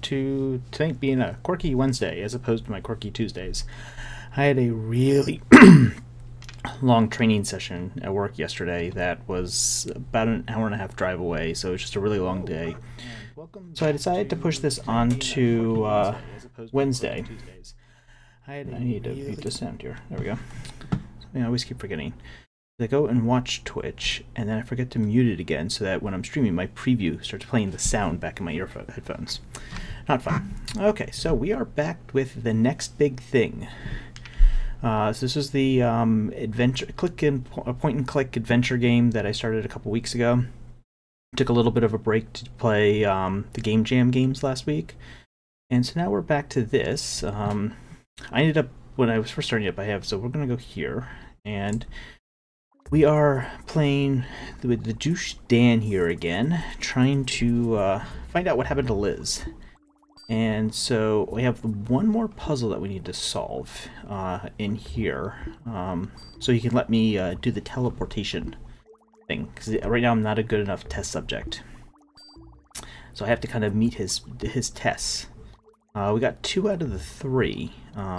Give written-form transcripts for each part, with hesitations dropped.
to tonight being a Quirky Wednesday as opposed to my Quirky Tuesdays. I had a really long training session at work yesterday that was about an hour and a half drive away, so it's just a really long day. So I decided to push this on to Wednesday. I need to mute the sound here. There we go. Something I always keep forgetting. I go and watch Twitch, and then I forget to mute it again so that when I'm streaming, my preview starts playing the sound back in my headphones. Not fun. Okay, so we are back with the next big thing. So this is the point-and-click adventure game that I started a couple weeks ago. Took a little bit of a break to play the Game Jam games last week, and so now we're back to this. I ended up, when I was first starting up, so we're going to go here, and we are playing with the douche Dan here again, trying to find out what happened to Liz. And so we have one more puzzle that we need to solve in here. So you can let me do the teleportation thing, because right now I'm not a good enough test subject. So I have to kind of meet his tests. We got 2 out of the 3.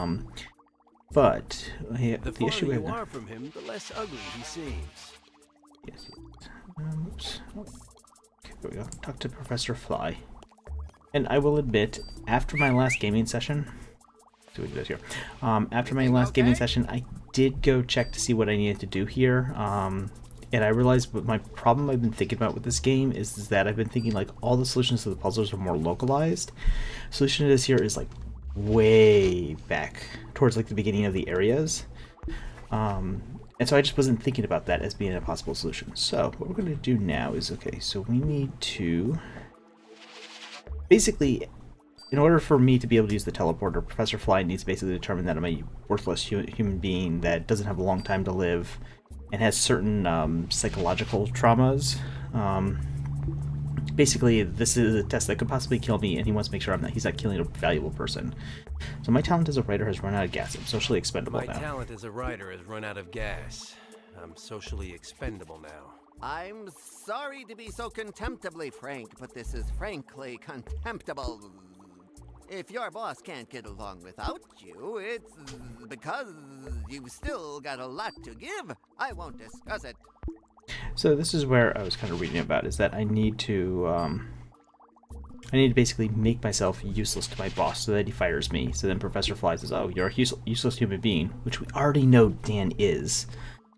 But the issue you are from him, the less ugly he seems. Yes. Oops. Okay, there we go. Talk to Professor Fly. And I will admit, after my last gaming session, see what he does here. After my last gaming session, I did go check to see what I needed to do here. And I realized my problem I've been thinking about with this game is that I've been thinking like all the solutions to the puzzles are more localized. Solution to this here is like way back towards like the beginning of the areas, and so I just wasn't thinking about that as being a possible solution. So what we're going to do now is, okay, so we need to basically, in order for me to be able to use the teleporter, Professor Fly needs to basically determine that I'm a worthless human being that doesn't have a long time to live and has certain psychological traumas. Basically, this is a test that could possibly kill me, and he wants to make sure he's not killing a valuable person. So my talent as a writer has run out of gas. I'm socially expendable now. My talent as a writer has run out of gas. I'm socially expendable now. I'm sorry to be so contemptibly frank, but this is frankly contemptible. If your boss can't get along without you, it's because you've still got a lot to give. I won't discuss it. So this is where I was kind of reading about, is that I need to basically make myself useless to my boss so that he fires me. So then Professor Fly says, oh, you're a useless human being, which we already know Dan is.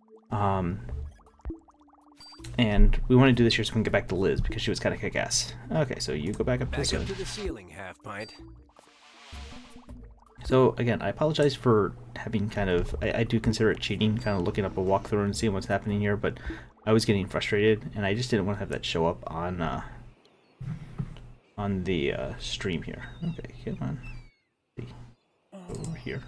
And we want to do this here so we can get back to Liz, because she was kind of kick-ass. Okay, so you go back up to the ceiling, half pint. So again, I apologize for having kind of, I do consider it cheating, kind of looking up a walkthrough and seeing what's happening here, but I was getting frustrated, and I just didn't want to have that show up on the stream here. Okay, come on. Over here.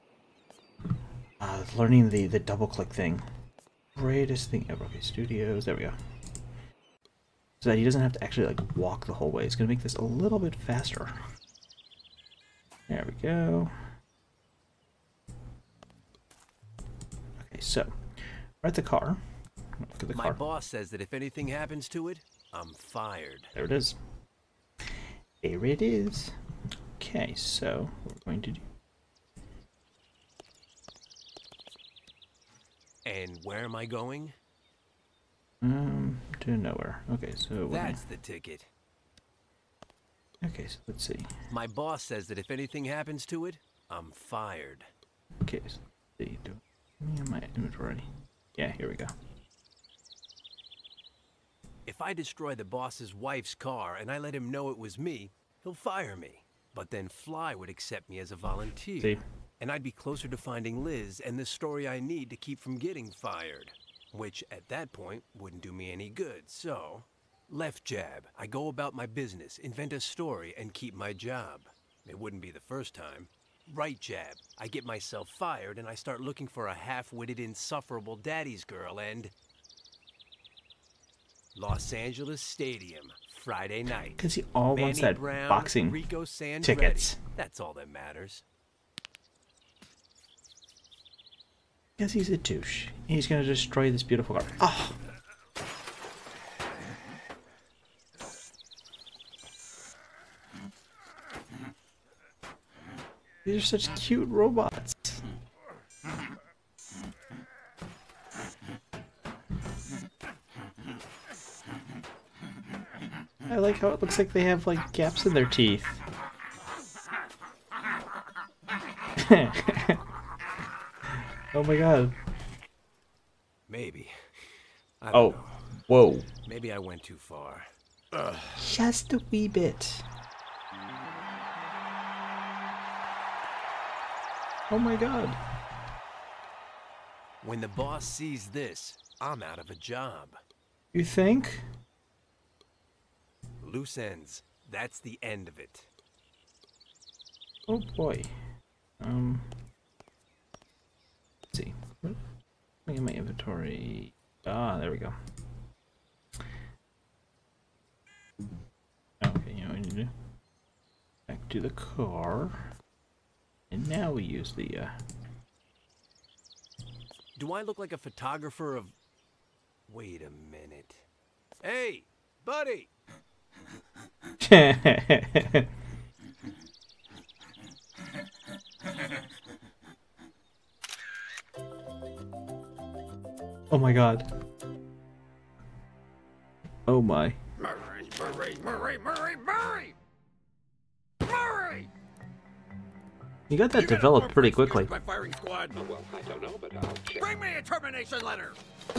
Learning the double click thing. Greatest thing ever. Okay, studios, there we go. So that he doesn't have to actually like walk the whole way. It's gonna make this a little bit faster. There we go. Okay, so we're at the car. Look at the car. My boss says that if anything happens to it, I'm fired. There it is. There it is. Okay, so what we're going to do. And where am I going? To nowhere. Okay, so that's the ticket. Okay, so let's see. My boss says that if anything happens to it, I'm fired. Okay, so let's see. My inventory. Yeah, here we go. If I destroy the boss's wife's car and I let him know it was me, he'll fire me. But then Fly would accept me as a volunteer. See? And I'd be closer to finding Liz and the story I need to keep from getting fired. Which, at that point, wouldn't do me any good, so... Left jab, I go about my business, invent a story, and keep my job. It wouldn't be the first time. Right jab, I get myself fired and I start looking for a half-witted, insufferable daddy's girl and... Los Angeles Stadium, Friday night. Because he all wants that Brown, boxing Rico Sandretti. tickets. That's all that matters. Because he's a douche. He's going to destroy this beautiful car. Oh! These are such cute robots. I like how it looks like they have like gaps in their teeth. Oh my god. Maybe. I don't know. Whoa. Maybe I went too far. Just a wee bit. Oh my god. When the boss sees this, I'm out of a job. You think? Loose ends. That's the end of it. Oh boy. Let's see. Look at my inventory. Ah, there we go. Okay, you know what we need to do? Back to the car. And now we use the, Do I look like a photographer of... Wait a minute. Hey, buddy! Oh my god. Oh my. Murray, Murray, Murray, Murray, Murray! Murray! You got that developed pretty quickly. My firing squad. Oh, well, I don't know, but I'll check. Bring me a termination letter.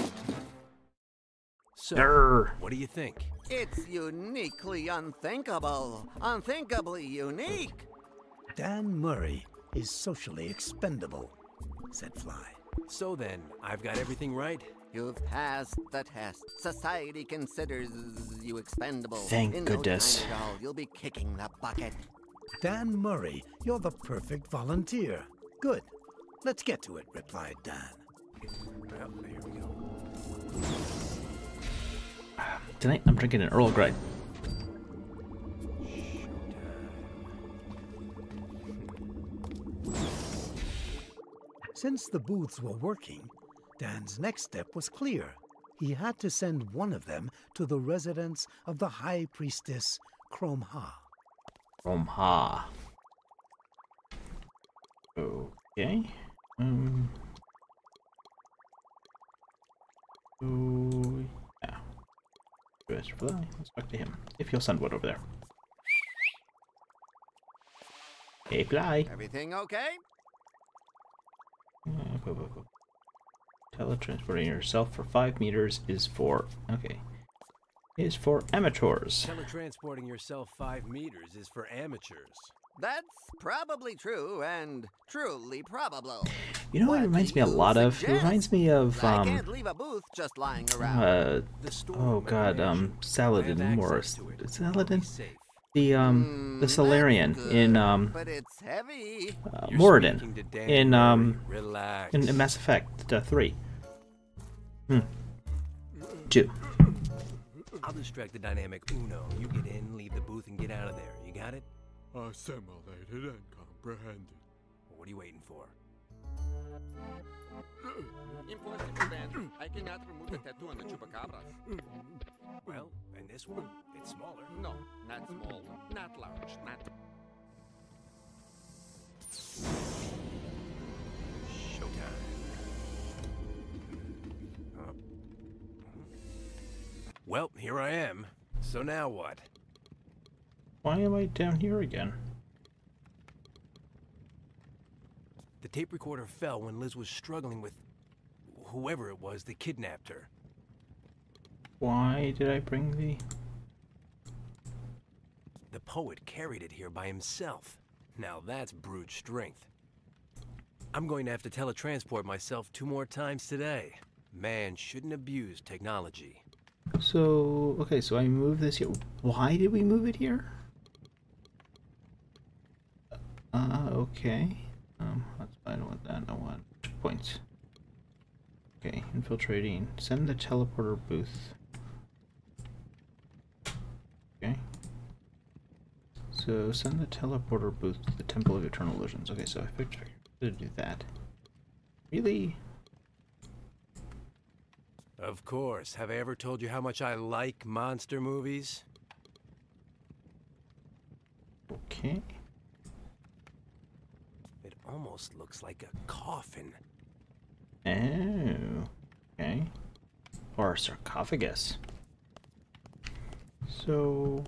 So, Grr. what do you think? It's uniquely unthinkable. Unthinkably unique. Dan Murray is socially expendable, said Fly. So then, I've got everything right? You've passed the test. Society considers you expendable. Thank In goodness. No time at all, you'll be kicking the bucket. Dan Murray, you're the perfect volunteer. Good. Let's get to it, replied Dan. Well, here we go. Tonight I'm drinking an Earl Grey. Since the booths were working, Dan's next step was clear. He had to send one of them to the residence of the High Priestess Chrome Ha. Ha. Okay. Oh, yeah. US Fly. Let's talk to him. If he'll send one over there. Hey, Fly. Everything okay? Teletransporting yourself for 5 meters is for... Okay. Is for amateurs. Teletransporting yourself 5 meters is for amateurs. That's probably true and truly probable. You know what it reminds me a lot of? It reminds me of, I can't leave a booth just lying around. The store oh god, Saladin Morris. Saladin? Safe. The Solarian in, But it's heavy. You're Moradin. speaking to Dan In, Murray. Relax. in Mass Effect 3. 2. I'll distract the dynamic Uno. You get in, leave the booth, and get out of there. You got it? Assimilated and comprehended. What are you waiting for? Impossible, Dan. I cannot remove the tattoo on the chupacabra. Well, and this one, it's smaller. No, not small, not large, not... Showtime. Well, here I am. So now what? Why am I down here again? The tape recorder fell when Liz was struggling with whoever it was that kidnapped her. Why did I bring the... The poet carried it here by himself. Now that's brute strength. I'm going to have to teletransport myself 2 more times today. Man shouldn't abuse technology. So, okay, so I moved this here. Why did we move it here? Okay. I don't want that. I want points. Okay, infiltrating. Send the teleporter booth. Okay. So, send the teleporter booth to the Temple of Eternal Illusions. Okay, so I figured to do that. Really? Of course. Have I ever told you how much I like monster movies? Okay. almost looks like a coffin. Oh, okay. Or a sarcophagus. So...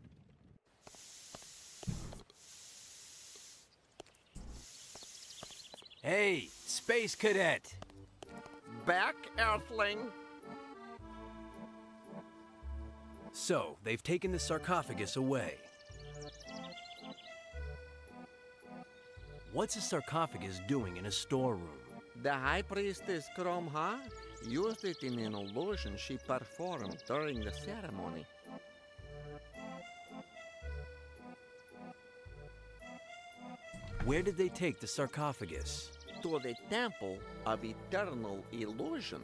Hey, Space Cadet! Back, Earthling. So, they've taken the sarcophagus away. What's a sarcophagus doing in a storeroom? The High Priestess Kromha used it in an illusion she performed during the ceremony. Where did they take the sarcophagus? To the Temple of Eternal Illusion.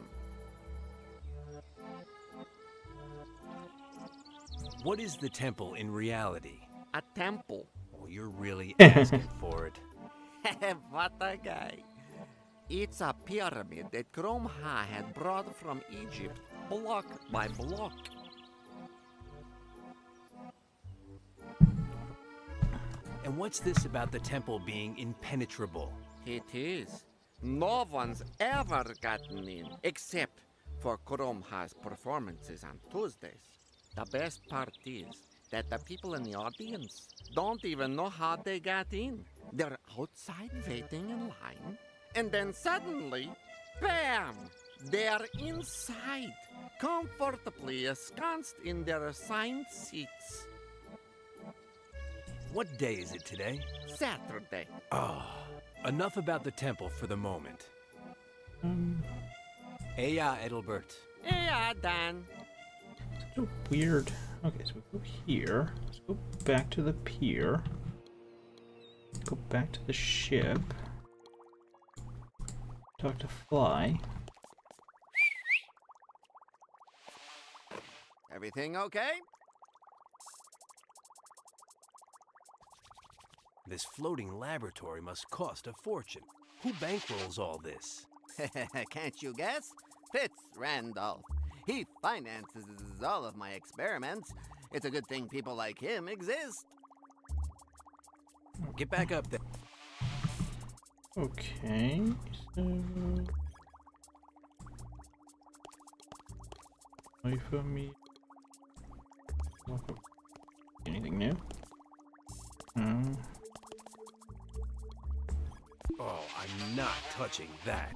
What is the temple in reality? A temple. Oh, you're really asking for it. What a guy. It's a pyramid that Kromha had brought from Egypt, block by block. And what's this about the temple being impenetrable? It is. No one's ever gotten in, except for Kromha's performances on Tuesdays. The best part is that the people in the audience don't even know how they got in. They're outside waiting in line, and then suddenly, bam! They're inside, comfortably ensconced in their assigned seats. What day is it today? Saturday. Oh, enough about the temple for the moment. Hey, Edelbert. Yeah, Dan. So weird. Okay, so we go here. Let's go back to the pier. Go back to the ship. Talk to Fly. Everything okay? This floating laboratory must cost a fortune. Who bankrolls all this? Can't you guess? Fitz Randolph. He finances all of my experiments. It's a good thing people like him exist. Get back up there. Okay, so... Wait for me. Anything new? Oh, I'm not touching that.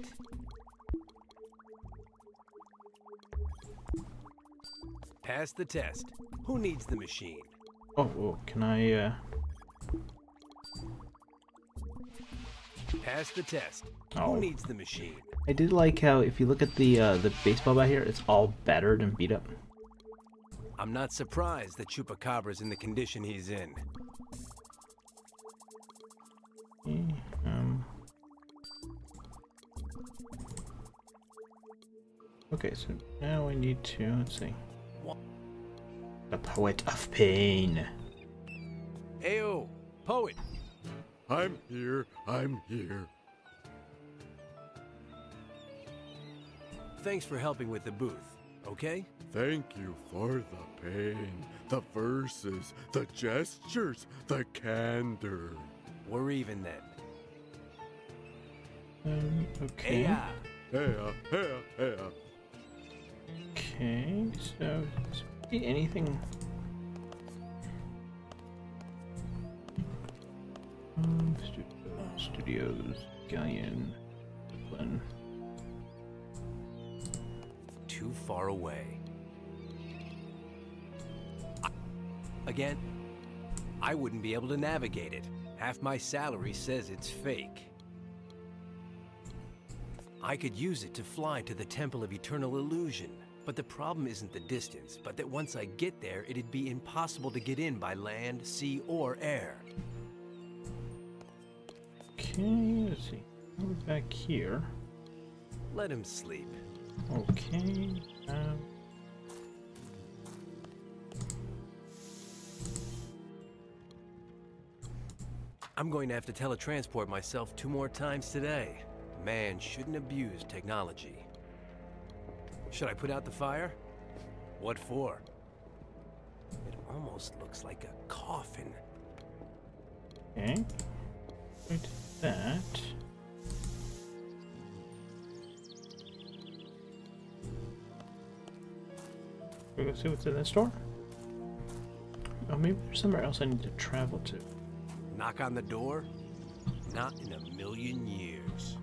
Pass the test. Who needs the machine? Oh, can I, Pass the test. Oh. Who needs the machine? I did like how if you look at the baseball bat here, it's all battered and beat up. I'm not surprised that Chupacabra's in the condition he's in. Okay, okay, so now I need to, let's see. The Poet of Pain. Ayo, poet. I'm here, I'm here. Thanks for helping with the booth, okay? Thank you for the pain, the verses, the gestures, the candor. We're even then. Okay. Hey, Hey. Okay, so anything? Studios, Galleon, Discipline. Too far away. Again, I wouldn't be able to navigate it. Half my salary says it's fake. I could use it to fly to the Temple of Eternal Illusion, but the problem isn't the distance, but that once I get there, it'd be impossible to get in by land, sea, or air. Okay, let's see. We're back here. Let him sleep. Okay. I'm going to have to teletransport myself 2 more times today. Man shouldn't abuse technology. Should I put out the fire? What for? It almost looks like a coffin. Okay. Wait. that. We'll go see what's in the store. Oh, maybe there's somewhere else I need to travel to. Knock on the door? Not in a million years.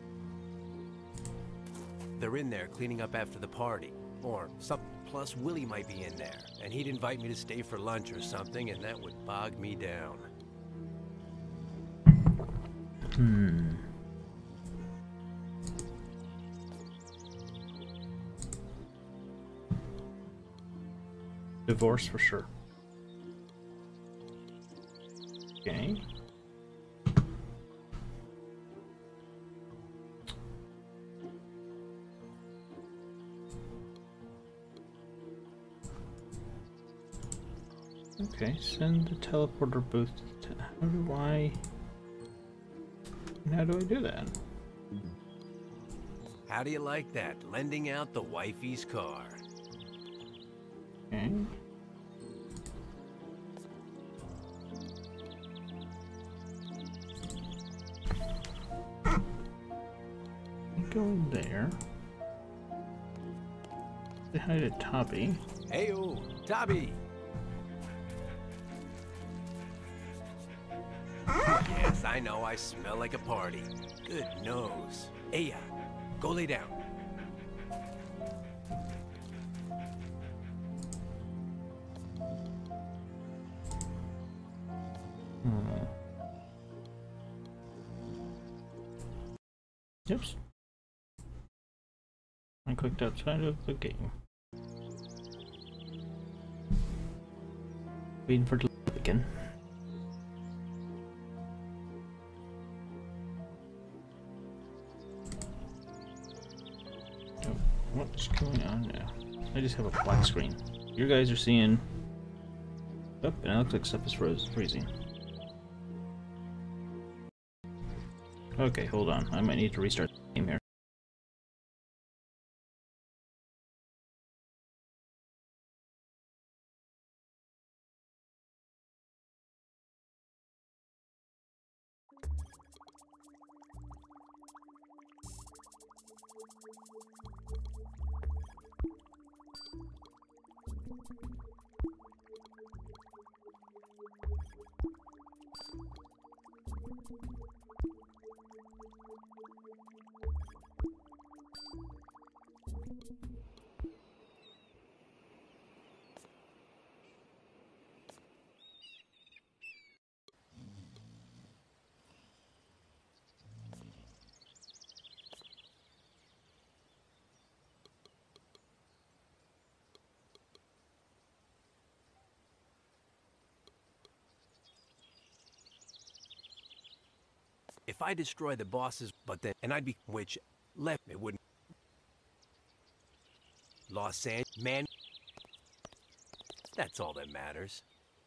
They're in there cleaning up after the party. Or something. Plus, Willie might be in there. And he'd invite me to stay for lunch or something, and that would bog me down. Divorce for sure. Okay. Okay, send the teleporter booth to... How do I do that? How do you like that? Lending out the wifey's car. Okay. Go in there. Say hi to Tobby. Heyo, Tobby! Yes, I know I smell like a party. Good nose. Hey, go lay down. Oops. I clicked outside of the game. Waiting for it to load again. Oh, what's going on now? I just have a black screen. You guys are seeing... Oh, and it looks like stuff is freezing. Okay, hold on. I might need to restart the game here. If I destroy the bosses, but then, and I'd be, which, left, it wouldn't. Los Angeles, man. That's all that matters.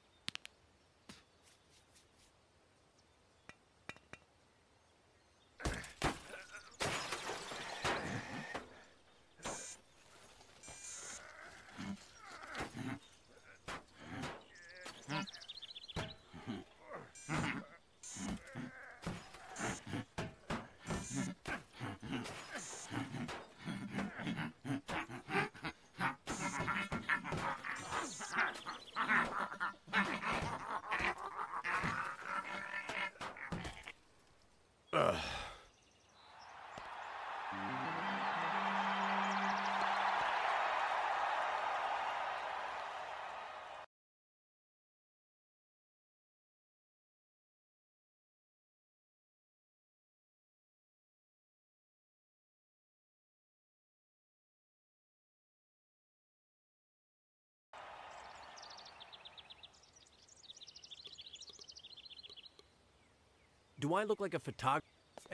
Do I look like a photographer?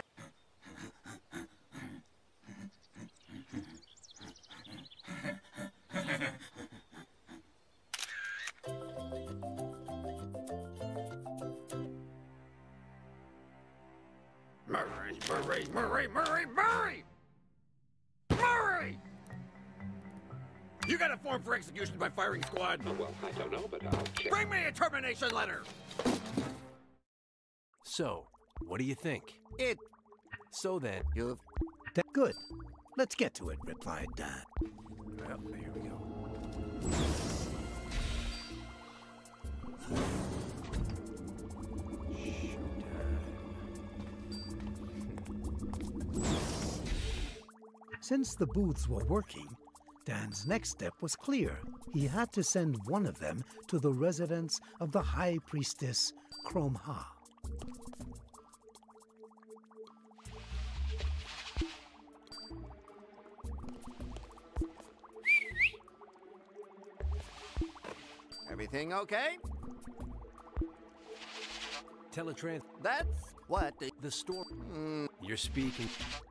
Murray! You got a form for execution by firing squad? Oh, well, I don't know, but I'll check. Bring me a termination letter! So, What do you think? So then... You've... Good. Let's get to it, replied Dan. Well, here we go. Since the booths were working, Dan's next step was clear. He had to send one of them to the residence of the High Priestess Chrome-Ha. Everything okay? Teletrans... That's what The store... You're speaking...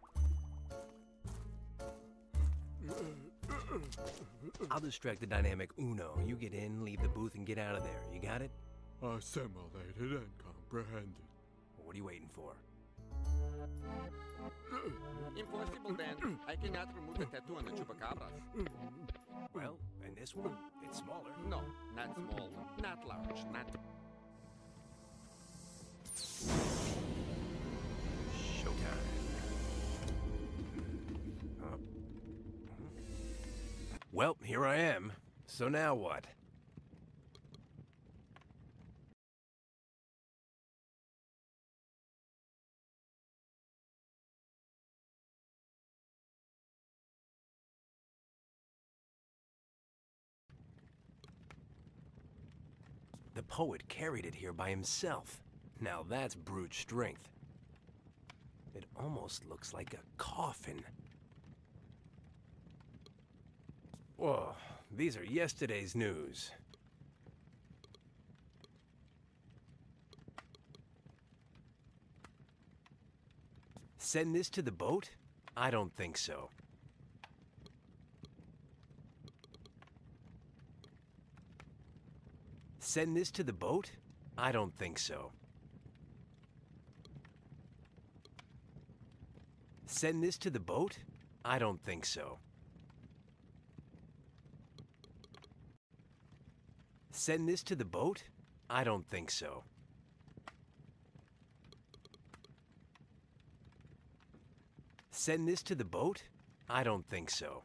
I'll distract the dynamic Uno. You get in, leave the booth, and get out of there. You got it? Assimilated and comprehended. What are you waiting for? Impossible, Dan. I cannot remove the tattoo on the chupacabras. Well, and this one, it's smaller. No, not small, not large, not... Showtime. Well, here I am. So now what? The poet carried it here by himself. Now that's brute strength. It almost looks like a coffin. Whoa, these are yesterday's news. Send this to the boat? I don't think so. Send this to the boat? I don't think so. Send this to the boat? I don't think so. Send this to the boat? I don't think so. Send this to the boat? I don't think so.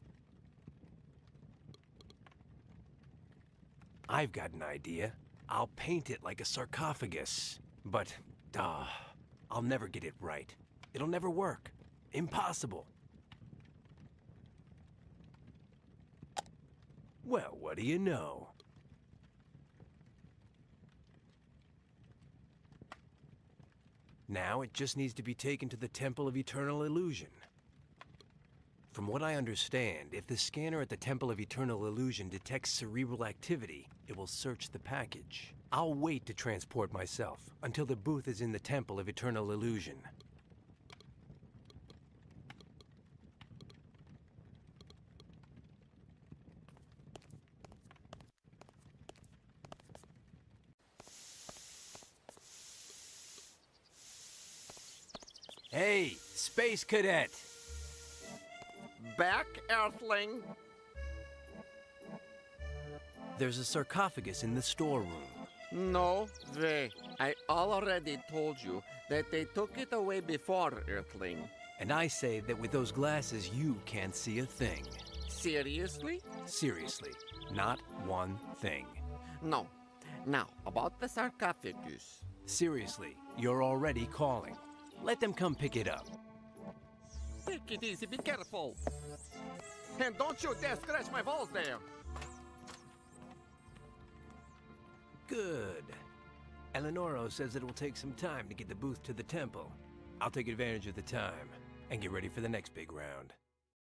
I've got an idea. I'll paint it like a sarcophagus. But, I'll never get it right. It'll never work. Impossible. Well, what do you know? Now it just needs to be taken to the Temple of Eternal Illusion. From what I understand, if the scanner at the Temple of Eternal Illusion detects cerebral activity, it will search the package. I'll wait to transport myself until the booth is in the Temple of Eternal Illusion. Hey, Space Cadet! Back, Earthling! There's a sarcophagus in the storeroom. No way. I already told you that they took it away before, Earthling. And I say that with those glasses, you can't see a thing. Seriously? Seriously, not one thing. No. Now, about the sarcophagus. Seriously, you're already calling. Let them come pick it up. Take it easy, be careful. And don't you dare scratch my balls there. Good. Eleonoro says it will take some time to get the booth to the temple. I'll take advantage of the time and get ready for the next big round.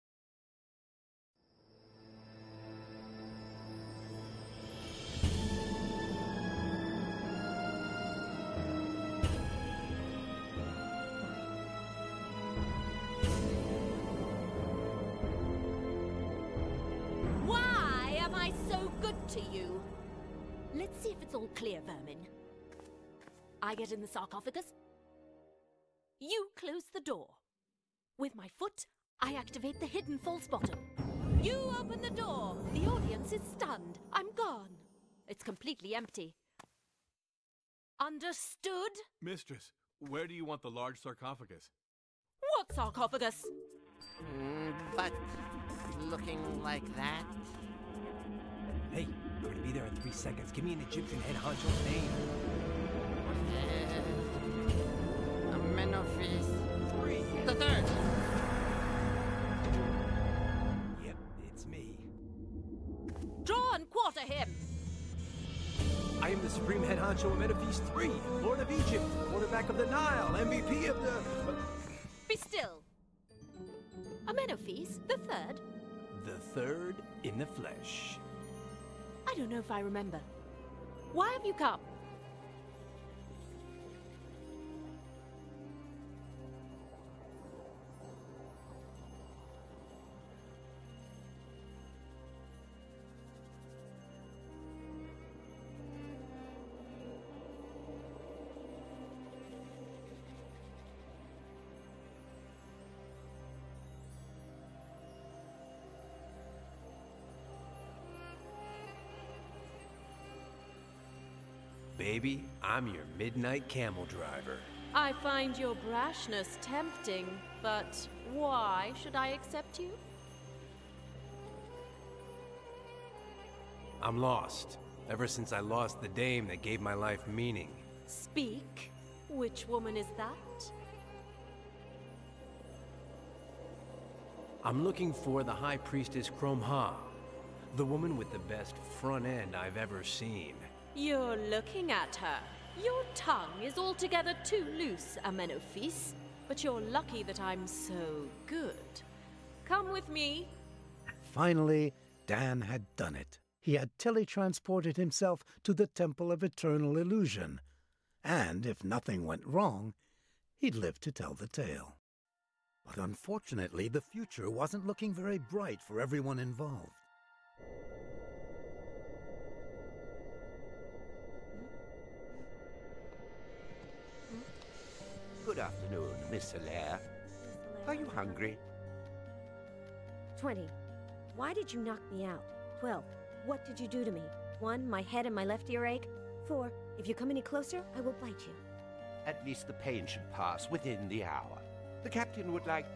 Why am I so good to you? Let's see if it's all clear, vermin. I get in the sarcophagus. You close the door. With my foot, I activate the hidden false bottom. You open the door. The audience is stunned. I'm gone. It's completely empty. Understood? Mistress, Where do you want the large sarcophagus? What sarcophagus? But looking like that? Hey, I'm gonna be there in 3 seconds. Give me an Egyptian head honcho's name. Amenophis 3. the third. Yep, it's me. Draw and quarter him! I am the Supreme Head Honcho Amenophis III, Lord of Egypt, quarterback of the Nile, MVP of the... Be still! Amenophis the third? The third in the flesh. I don't know if I remember. Why have you come? Baby, I'm your midnight camel driver. I find your brashness tempting, but why should I accept you? I'm lost. Ever since I lost the dame that gave my life meaning. Speak. Which woman is that? I'm looking for the High Priestess Kromha, the woman with the best front end I've ever seen. You're looking at her. Your tongue is altogether too loose, Amenophis. But you're lucky that I'm so good. Come with me. Finally, Dan had done it. He had teletransported himself to the Temple of Eternal Illusion. And if nothing went wrong, he'd live to tell the tale. But unfortunately, the future wasn't looking very bright for everyone involved. Good afternoon, Miss Hilaire. Are you hungry? 20. Why did you knock me out? 12. What did you do to me? 1. My head and my left ear ache. 4. If you come any closer, I will bite you. At least the pain should pass within the hour. The captain would like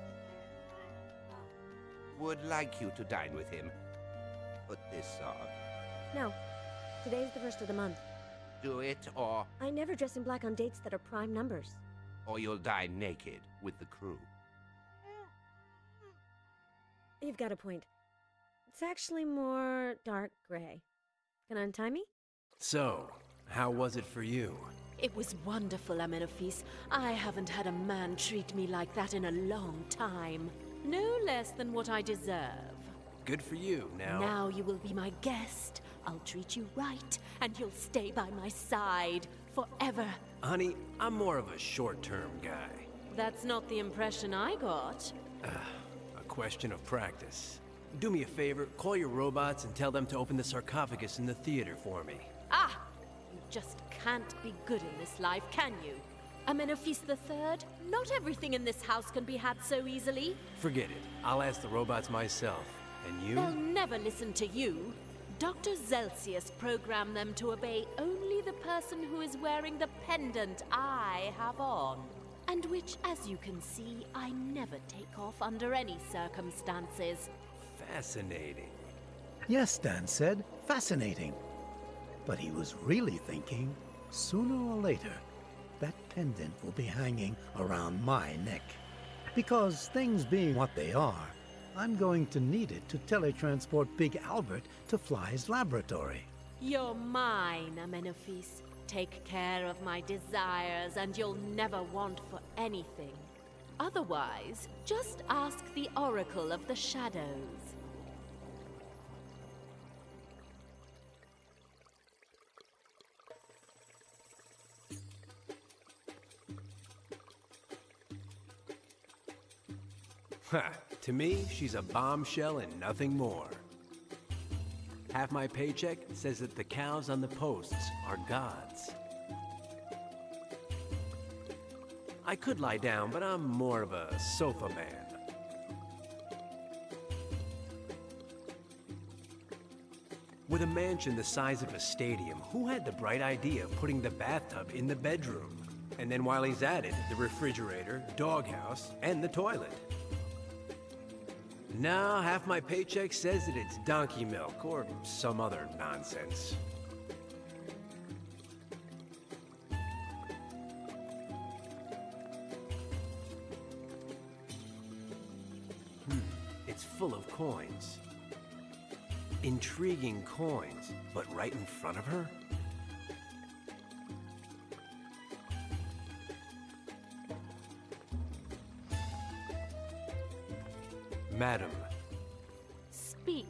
you to dine with him. Put this on. No. Today's the first of the month. Do it, or I never dress in black on dates that are prime numbers. you'll die naked with the crew. You've got a point. It's actually more dark gray. Can I untie me? So, how was it for you? It was wonderful, Amenophis. I haven't had a man treat me like that in a long time. No less than what I deserve. Good for you. Now you will be my guest. I'll treat you right, and you'll stay by my side forever. Honey, I'm more of a short-term guy. That's not the impression I got. A question of practice. Do me a favor, call your robots and tell them to open the sarcophagus in the theater for me. Ah! You just can't be good in this life, can you? Amenophis III, not everything in this house can be had so easily. Forget it. I'll ask the robots myself. And you? They'll never listen to you. Dr. Zelsius programmed them to obey only the person who is wearing the pendant I have on. And which, as you can see, I never take off under any circumstances. Fascinating. Yes, Dan said, fascinating. But he was really thinking, sooner or later, that pendant will be hanging around my neck. Because things being what they are, I'm going to need it to teletransport Big Albert to Fly's laboratory. You're mine, Amenophis. Take care of my desires and you'll never want for anything. Otherwise, just ask the Oracle of the Shadows. Ha! To me, she's a bombshell and nothing more. Half my paycheck says that the cows on the posts are gods. I could lie down, but I'm more of a sofa man. With a mansion the size of a stadium, who had the bright idea of putting the bathtub in the bedroom? And then while he's at it, the refrigerator, doghouse, and the toilet. Now, half my paycheck says that it's donkey milk or some other nonsense. It's full of coins. Intriguing coins, but right in front of her? Madam. Speak.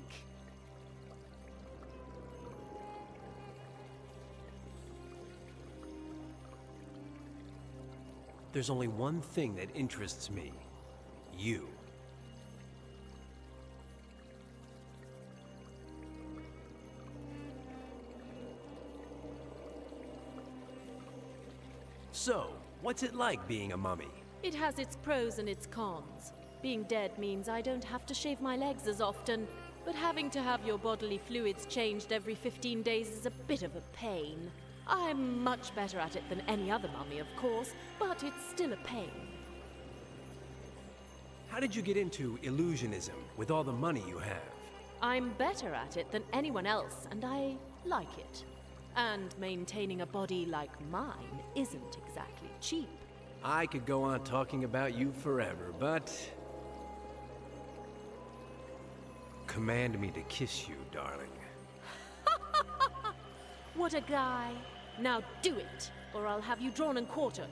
There's only one thing that interests me. You. So, what's it like being a mummy? It has its pros and its cons. Being dead means I don't have to shave my legs as often, but having to have your bodily fluids changed every 15 days is a bit of a pain. I'm much better at it than any other mummy, of course, but it's still a pain. How did you get into illusionism with all the money you have? I'm better at it than anyone else, and I like it. And maintaining a body like mine isn't exactly cheap. I could go on talking about you forever, but... Command me to kiss you, darling. What a guy. Now do it, or I'll have you drawn and quartered.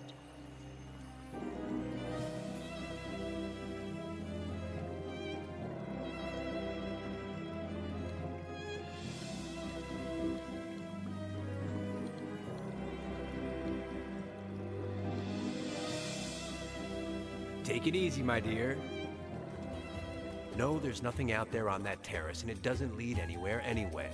Take it easy, my dear. No, there's nothing out there on that terrace, and it doesn't lead anywhere anyway.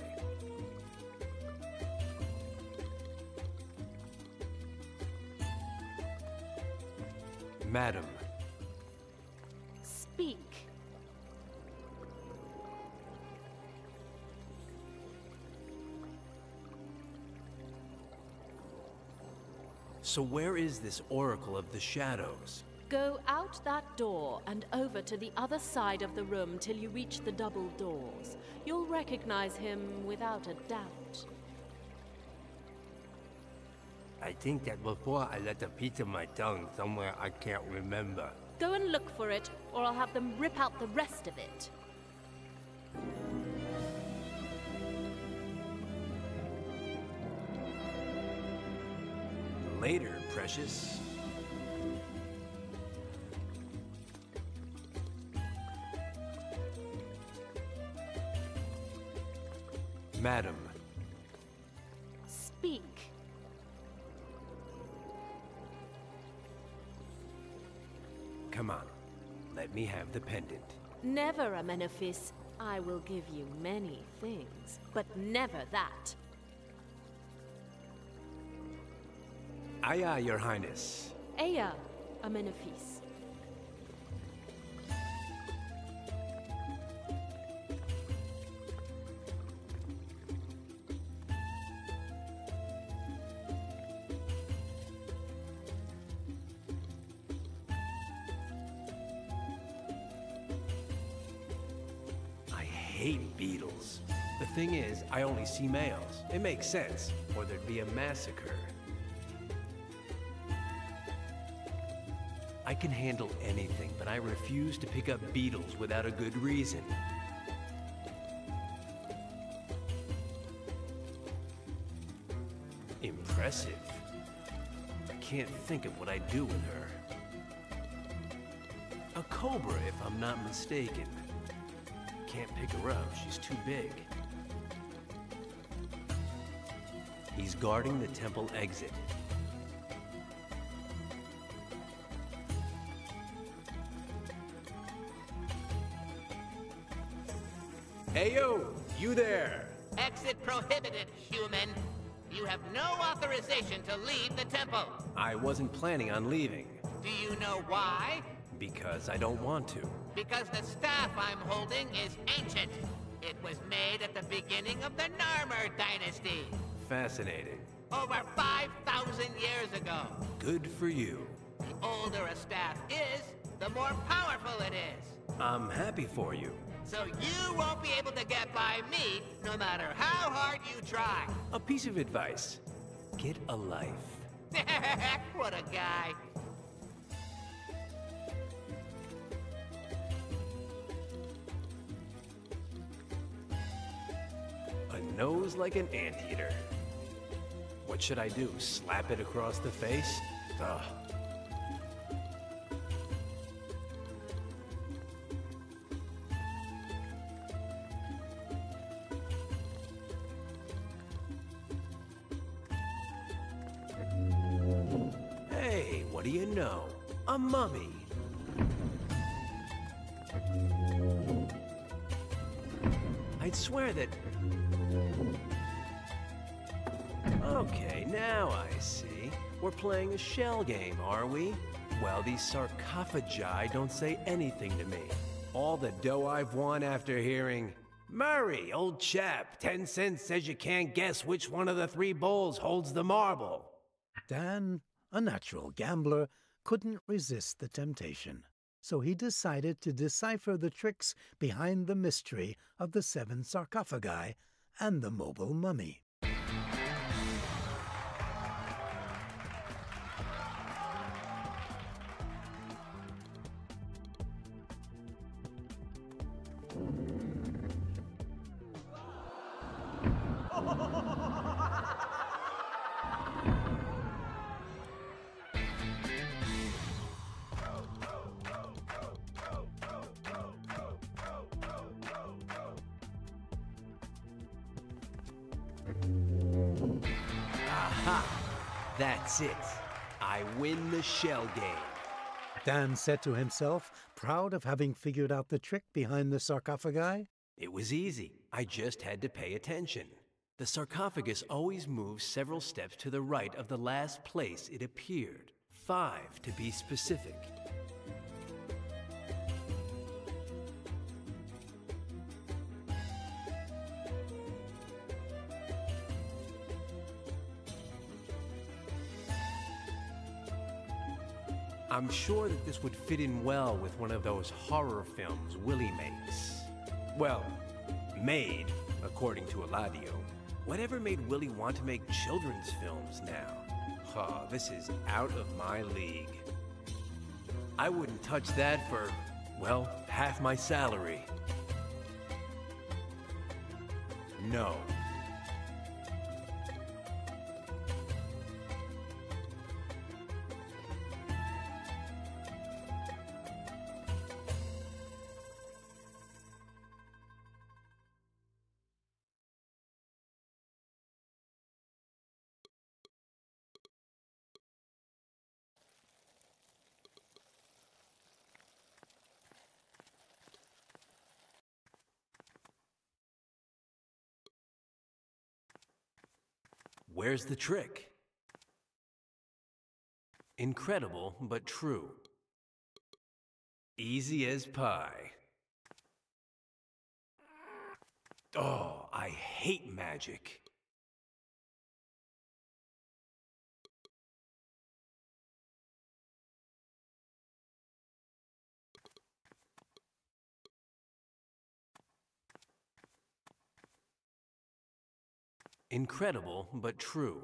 Madam. Speak. So where is this Oracle of the Shadows? Go out that door and over to the other side of the room till you reach the double doors. You'll recognize him without a doubt. I think that before I left a piece of my tongue somewhere I can't remember. Go and look for it, or I'll have them rip out the rest of it. Later, precious. Madam. Speak. Come on. Let me have the pendant. Never, Amenophis. I will give you many things, but never that. Aye, aye, Your Highness. Aya, Amenophis. I hate beetles. The thing is, I only see males. It makes sense, or there'd be a massacre. I can handle anything, but I refuse to pick up beetles without a good reason. Impressive. I can't think of what I'd do with her. A cobra, if I'm not mistaken. Can't pick her up, she's too big. He's guarding the temple exit. Hey, yo! You there! Exit prohibited, human. You have no authorization to leave the temple. I wasn't planning on leaving. Do you know why? Because I don't want to. Because the staff I'm holding is ancient. It was made at the beginning of the Narmer dynasty. Fascinating. over 5,000 years ago. Good for you. The older a staff is, the more powerful it is. I'm happy for you. So you won't be able to get by me, no matter how hard you try. A piece of advice. Get a life. What a guy. A nose like an anteater. What should I do? Slap it across the face? Ugh. Hey, what do you know? A mummy. I'd swear that... Okay, now I see. We're playing a shell game, are we? Well, these sarcophagi don't say anything to me. All the dough I've won after hearing, "Murray, old chap, 10 cents says you can't guess which one of the 3 bowls holds the marble." Dan, a natural gambler, couldn't resist the temptation. So he decided to decipher the tricks behind the mystery of the 7 sarcophagi and the mobile mummy. Aha! That's it. I win the shell game. Dan said to himself, proud of having figured out the trick behind the sarcophagi. It was easy. I just had to pay attention. The sarcophagus always moves several steps to the right of the last place it appeared. 5 to be specific. I'm sure that this would fit in well with one of those horror films Willie makes. Well, made, according to Eladio. Whatever made Willie want to make children's films now? Oh, this is out of my league. I wouldn't touch that for, well, half my salary. No. Where's the trick? Incredible, but true. Easy as pie. Oh, I hate magic. Incredible, but true.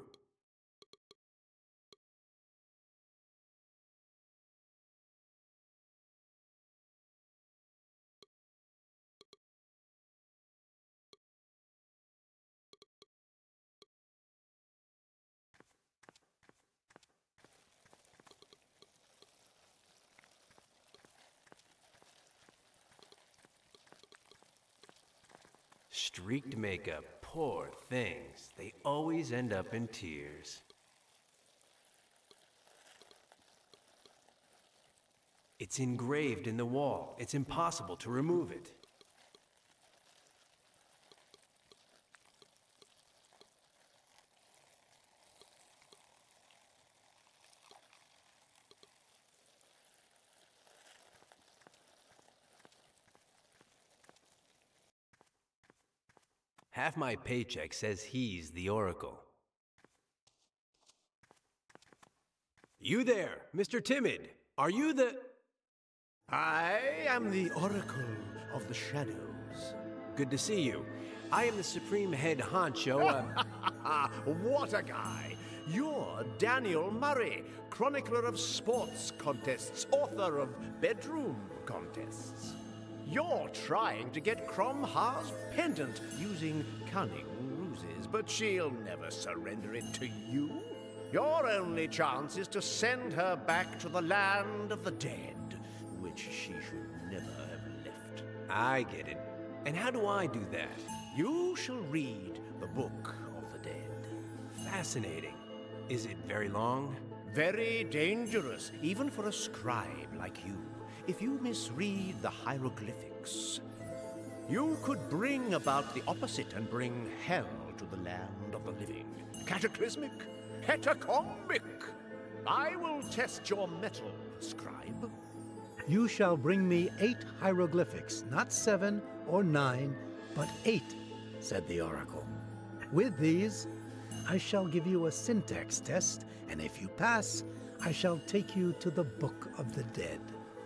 Streaked makeup, poor things. They always end up in tears. It's engraved in the wall. It's impossible to remove it. Half my paycheck says he's the Oracle. You there, Mr. Timid. Are you the... I am the Oracle of the Shadows. Good to see you. I am the Supreme Head Honcho. What a guy! You're Daniel Murray, chronicler of sports contests, author of bedroom contests. You're trying to get Crom Ha's pendant using cunning ruses, but she'll never surrender it to you. Your only chance is to send her back to the land of the dead, which she should never have left. I get it. And how do I do that? You shall read the Book of the Dead. Fascinating. Is it very long? Very dangerous, even for a scribe like you. If you misread the hieroglyphics, you could bring about the opposite and bring hell to the land of the living. Cataclysmic, catacombic. I will test your mettle, scribe. You shall bring me 8 hieroglyphics, not 7 or 9, but 8, said the oracle. With these, I shall give you a syntax test, and if you pass, I shall take you to the Book of the Dead.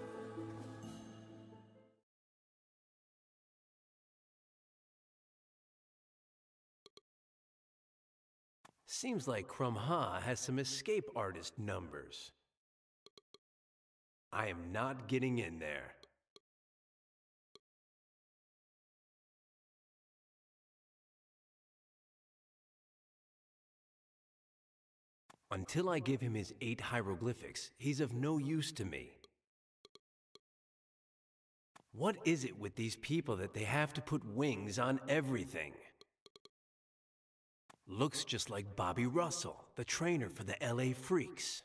Seems like Crom Ha has some escape artist numbers. I am not getting in there. Until I give him his 8 hieroglyphics, he's of no use to me. What is it with these people that they have to put wings on everything? Looks just like Bobby Russell, the trainer for the LA Freaks.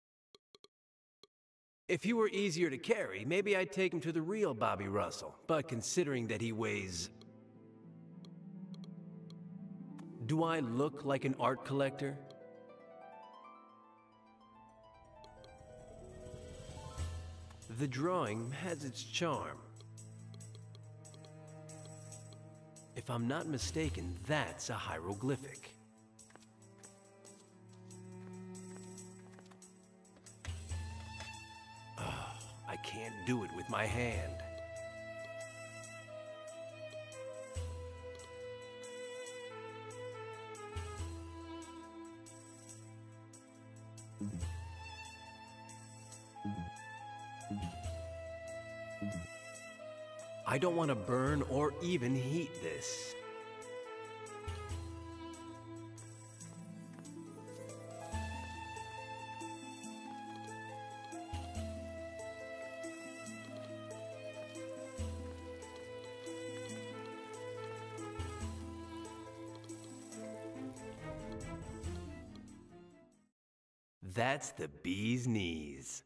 If he were easier to carry, maybe I'd take him to the real Bobby Russell. But considering that he weighs... Do I look like an art collector? The drawing has its charm. If I'm not mistaken, that's a hieroglyphic. Oh, I can't do it with my hand. I don't want to burn or even heat this. That's the bee's knees.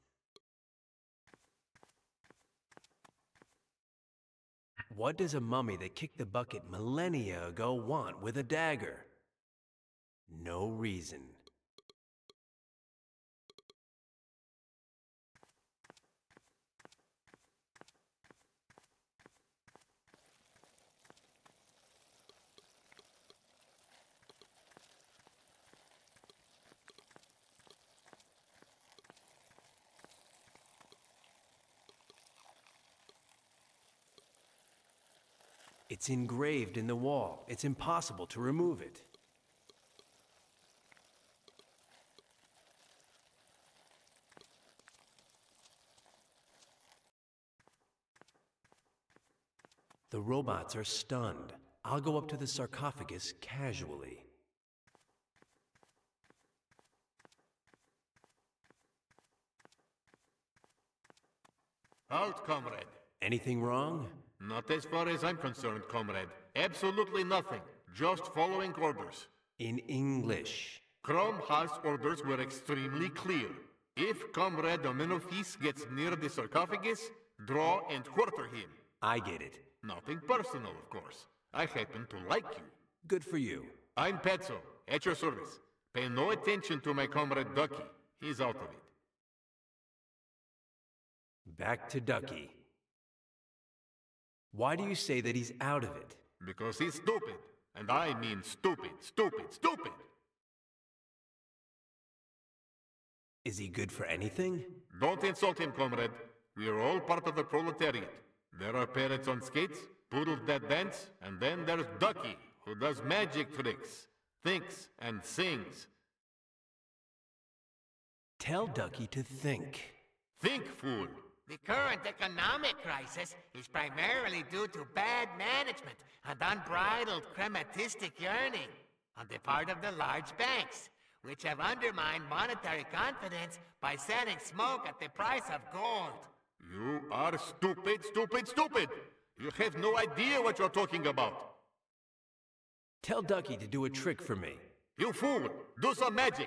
What does a mummy that kicked the bucket millennia ago want with a dagger? No reason. It's engraved in the wall. It's impossible to remove it. The robots are stunned. I'll go up to the sarcophagus casually. Halt, comrade. Anything wrong? Not as far as I'm concerned, comrade. Absolutely nothing. Just following orders. In English. Crom Ha's orders were extremely clear. If Comrade Amenophis gets near the sarcophagus, draw and quarter him. I get it. Nothing personal, of course. I happen to like you. Good for you. I'm Petzo, at your service. Pay no attention to my comrade Ducky. He's out of it. Back to Ducky. Why do you say that he's out of it? Because he's stupid. And I mean stupid, stupid, stupid! Is he good for anything? Don't insult him, comrade. We are all part of the proletariat. There are parrots on skates, poodles that dance, and then there's Ducky, who does magic tricks, thinks, and sings. Tell Ducky to think. Think, fool! The current economic crisis is primarily due to bad management and unbridled crematistic yearning on the part of the large banks, which have undermined monetary confidence by selling smoke at the price of gold. You are stupid, stupid, stupid! You have no idea what you're talking about. Tell Ducky to do a trick for me. You fool! Do some magic!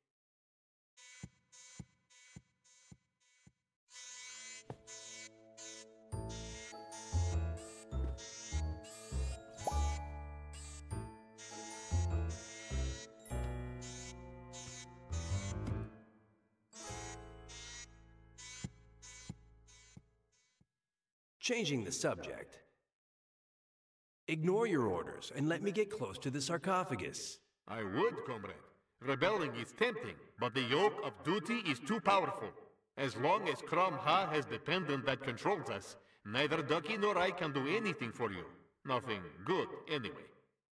Changing the subject. Ignore your orders and let me get close to the sarcophagus. I would, comrade. Rebelling is tempting, but the yoke of duty is too powerful. As long as Crom Ha has the pendant that controls us, neither Ducky nor I can do anything for you. Nothing good, anyway.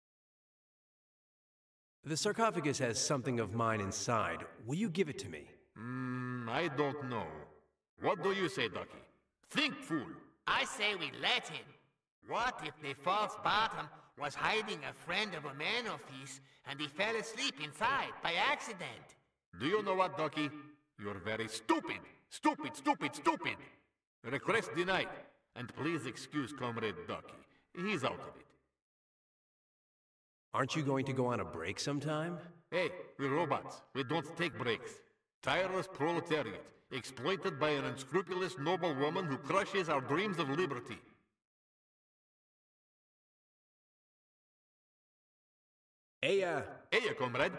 The sarcophagus has something of mine inside. Will you give it to me? I don't know. What do you say, Ducky? Think, fool! I say we let him. What if the false bottom was hiding a friend of Amenophes and he fell asleep inside by accident? Do you know what, Ducky? You're very stupid! Stupid, stupid, stupid! Request denied. And please excuse Comrade Ducky. He's out of it. Aren't you going to go on a break sometime? Hey, we're robots. We don't take breaks. Tireless proletariat, exploited by an unscrupulous noblewoman who crushes our dreams of liberty. Hey, comrade.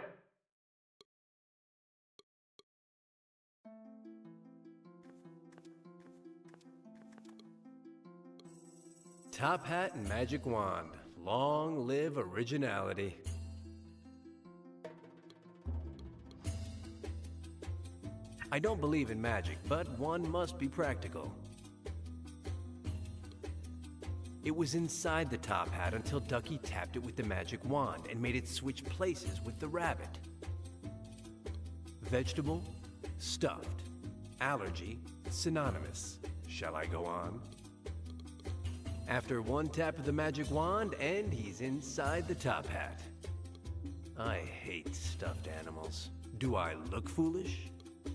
Top hat and magic wand. Long live originality. I don't believe in magic, but one must be practical. It was inside the top hat until Ducky tapped it with the magic wand and made it switch places with the rabbit. Vegetable, stuffed. Allergy, synonymous. Shall I go on? After one tap of the magic wand, and he's inside the top hat. I hate stuffed animals. Do I look foolish?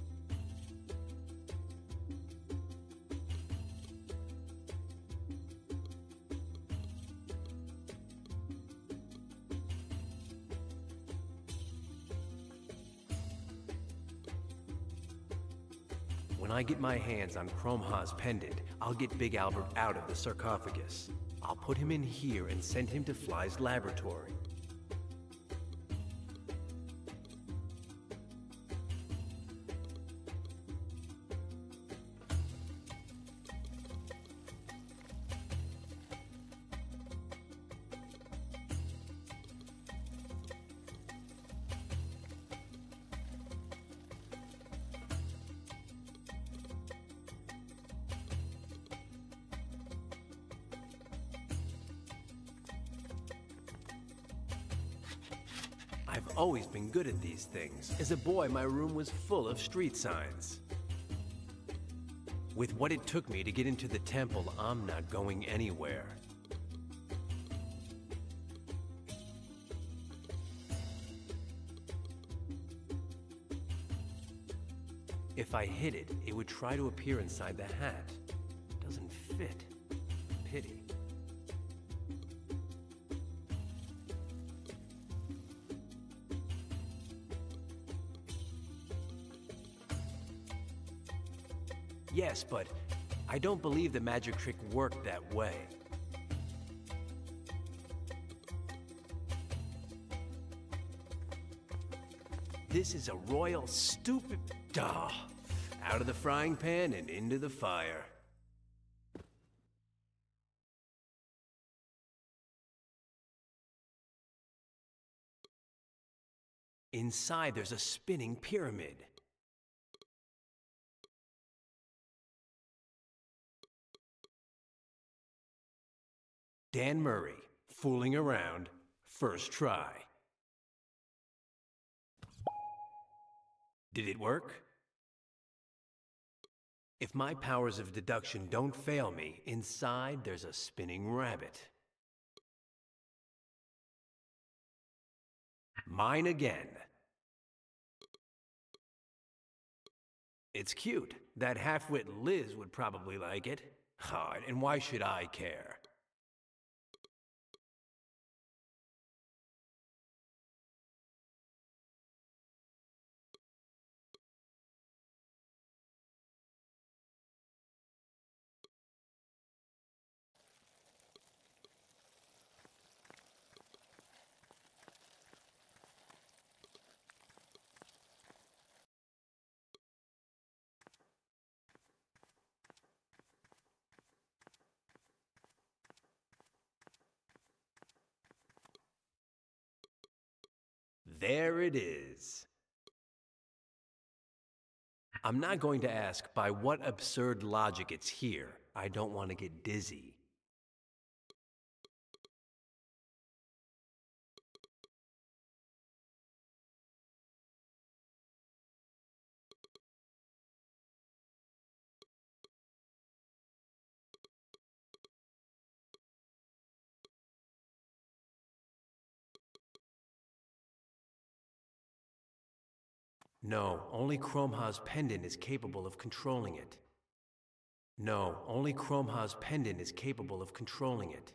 When I get my hands on Crom Ha's pendant, I'll get Big Albert out of the sarcophagus. I'll put him in here and send him to Fly's laboratory. I've always been good at these things. As a boy, my room was full of street signs. With what it took me to get into the temple, I'm not going anywhere. If I hid it, it would try to appear inside the hat. Doesn't fit. Pity. Yes, but I don't believe the magic trick worked that way. This is a royal stupid... Duh! Out of the frying pan and into the fire. Inside there's a spinning pyramid. Dan Murray, fooling around, first try. Did it work? If my powers of deduction don't fail me, inside there's a spinning rabbit. Mine again. It's cute. That half-wit Liz would probably like it. Oh, and why should I care? There it is. I'm not going to ask by what absurd logic it's here. I don't want to get dizzy. No, only Chromha's pendant is capable of controlling it. No, only Chromha's pendant is capable of controlling it.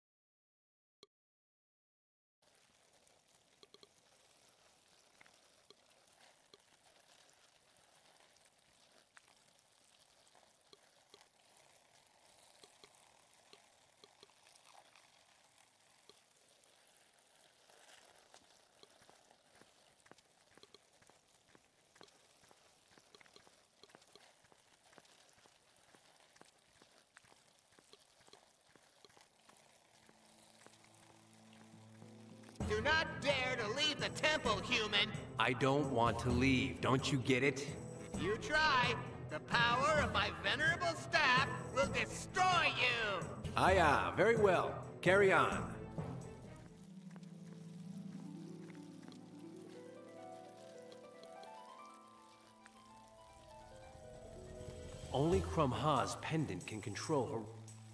Do not dare to leave the temple, human! I don't want to leave. Don't you get it? You try. The power of my venerable staff will destroy you! Aye, very well. Carry on. Only Chromha's pendant can control her.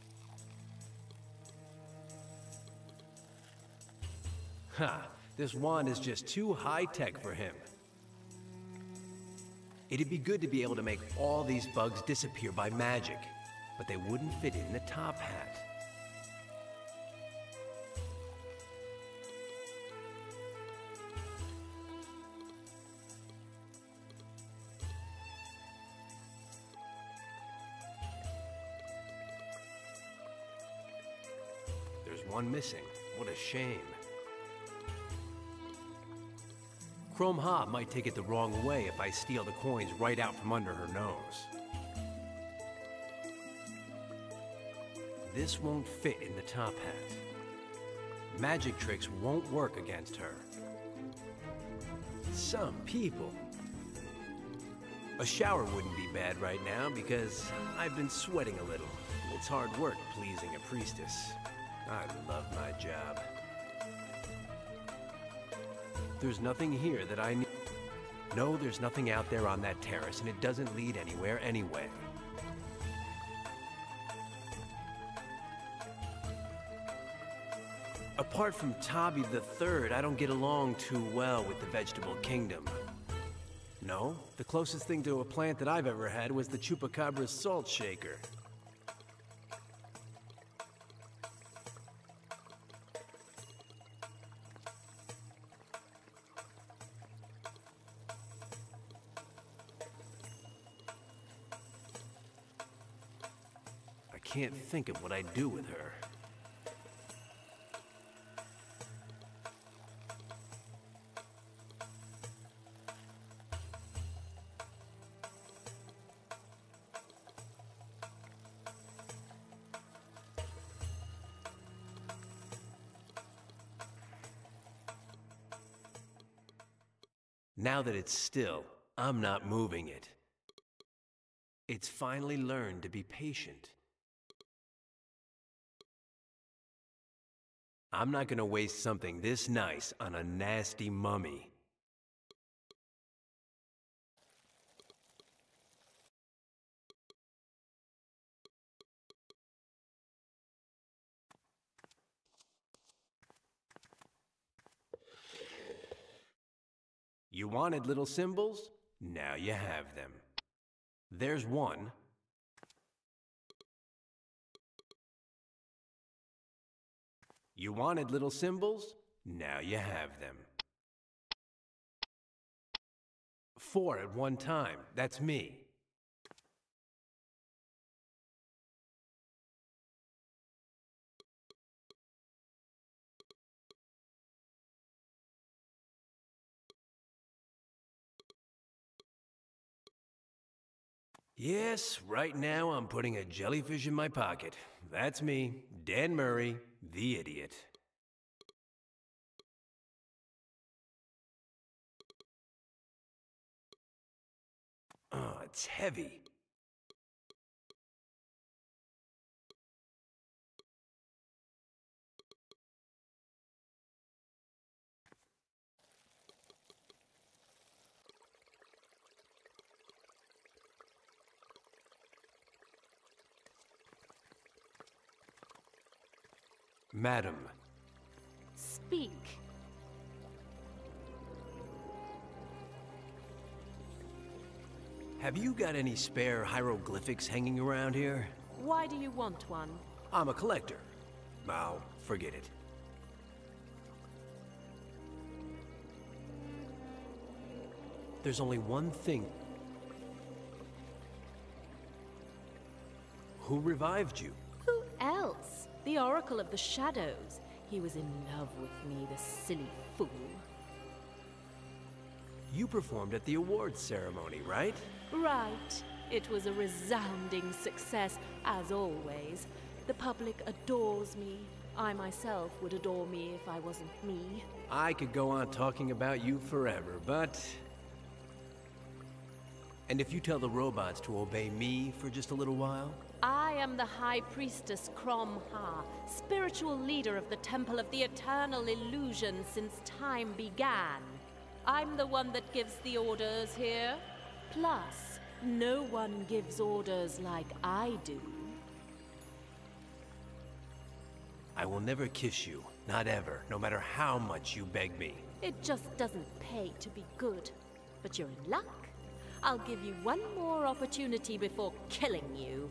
Ha! This wand is just too high-tech for him. It'd be good to be able to make all these bugs disappear by magic, but they wouldn't fit in the top hat. There's one missing. What a shame. Chromha might take it the wrong way if I steal the coins right out from under her nose. This won't fit in the top hat. Magic tricks won't work against her. Some people. A shower wouldn't be bad right now because I've been sweating a little. It's hard work pleasing a priestess. I love my job. There's nothing here that I need. No, there's nothing out there on that terrace, and it doesn't lead anywhere anyway. Apart from Tabby the Third, I don't get along too well with the vegetable kingdom. No, the closest thing to a plant that I've ever had was the Chupacabra's salt shaker. I can't think of what I'd do with her. Now that it's still, I'm not moving it. It's finally learned to be patient. I'm not gonna waste something this nice on a nasty mummy. You wanted little symbols? Now you have them. There's one. You wanted little symbols? Now you have them. 4 at one time. That's me. Yes, right now I'm putting a jellyfish in my pocket. That's me, Dan Murray, the idiot. Oh, it's heavy. Madam. Speak. Have you got any spare hieroglyphics hanging around here? Why do you want one? I'm a collector. Oh, forget it. There's only one thing. Who revived you? Who else? The Oracle of the Shadows. He was in love with me, the silly fool. You performed at the awards ceremony, right? Right. It was a resounding success, as always. The public adores me. I myself would adore me if I wasn't me. I could go on talking about you forever, but... And if you tell the robots to obey me for just a little while? I am the High Priestess Crom Ha, spiritual leader of the Temple of the Eternal Illusion since time began. I'm the one that gives the orders here. Plus, no one gives orders like I do. I will never kiss you, not ever, no matter how much you beg me. It just doesn't pay to be good. But you're in luck. I'll give you one more opportunity before killing you.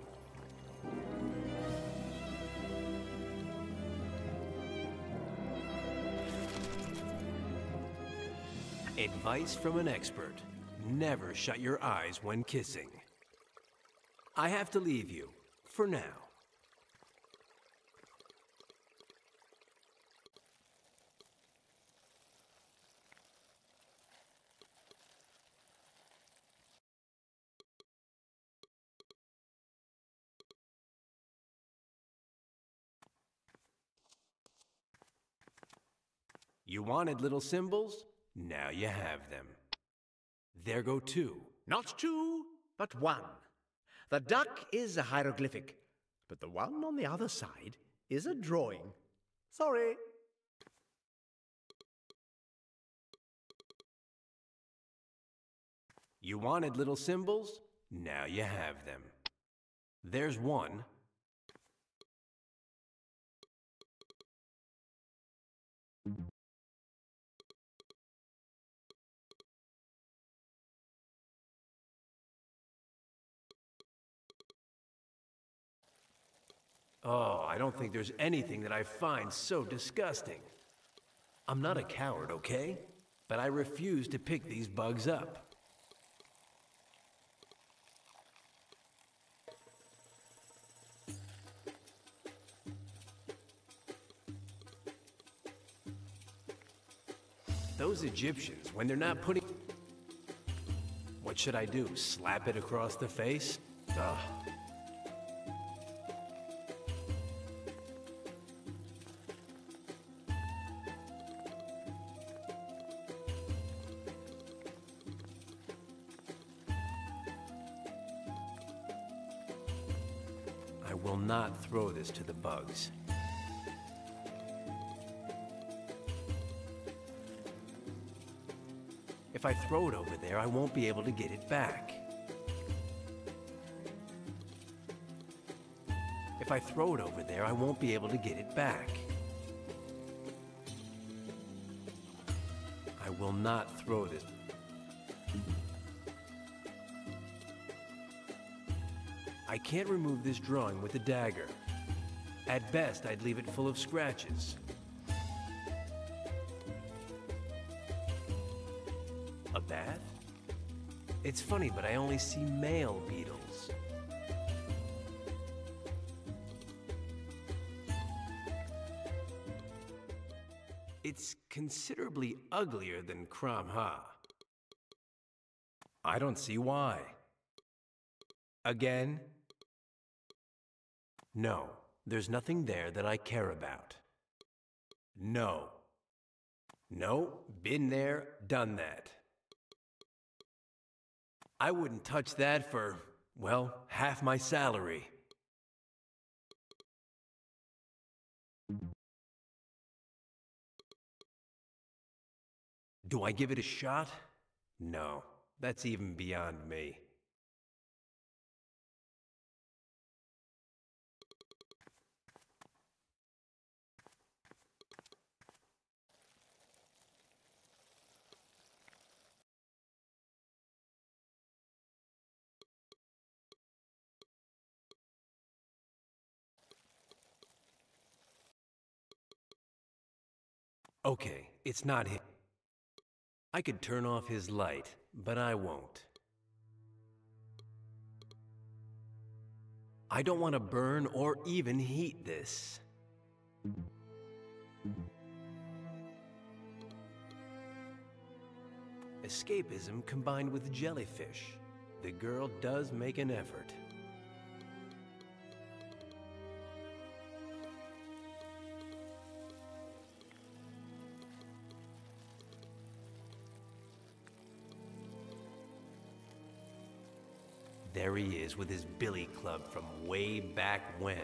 Advice from an expert. Never shut your eyes when kissing. I have to leave you, for now. You wanted little symbols? Now you have them. There go 2. Not 2, but 1. The duck is a hieroglyphic, but the one on the other side is a drawing. Sorry. You wanted little symbols? Now you have them. There's 1. Oh, I don't think there's anything that I find so disgusting. I'm not a coward, okay? But I refuse to pick these bugs up. Those Egyptians, when they're not putting... What should I do? Slap it across the face? Ugh. I will not throw this to the bugs. If I throw it over there, I won't be able to get it back. If I throw it over there, I won't be able to get it back. I will not throw this. I can't remove this drawing with a dagger. At best, I'd leave it full of scratches. A bath? It's funny, but I only see male beetles. It's considerably uglier than Kram-Ha. I don't see why. Again? No, there's nothing there that I care about. No. No, been there, done that. I wouldn't touch that for, well, half my salary. Do I give it a shot? No, that's even beyond me. Okay, it's not him. I could turn off his light, but I won't. I don't want to burn or even heat this. Escapism combined with jellyfish. The girl does make an effort. There he is with his billy club from way back when.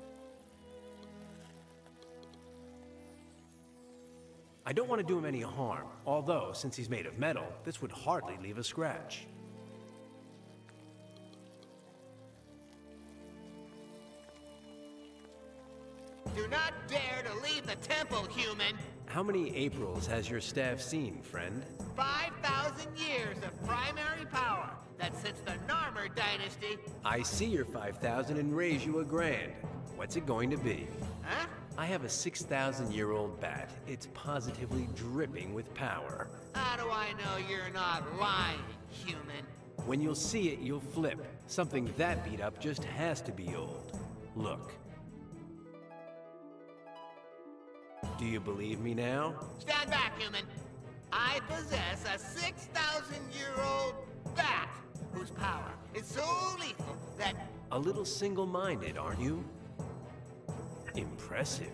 I don't want to do him any harm, although, since he's made of metal, this would hardly leave a scratch. Do not dare to leave the temple, human! How many Aprils has your staff seen, friend? 5,000 years of primary power that since the Narmer dynasty. I see your 5,000 and raise you $1,000. What's it going to be? Huh? I have a 6,000-year-old bat. It's positively dripping with power. How do I know you're not lying, human? When you'll see it, you'll flip. Something that beat up just has to be old. Look. Do you believe me now? Stand back, human. I possess a 6,000-year-old bat whose power is so lethal that... A little single-minded, aren't you? Impressive.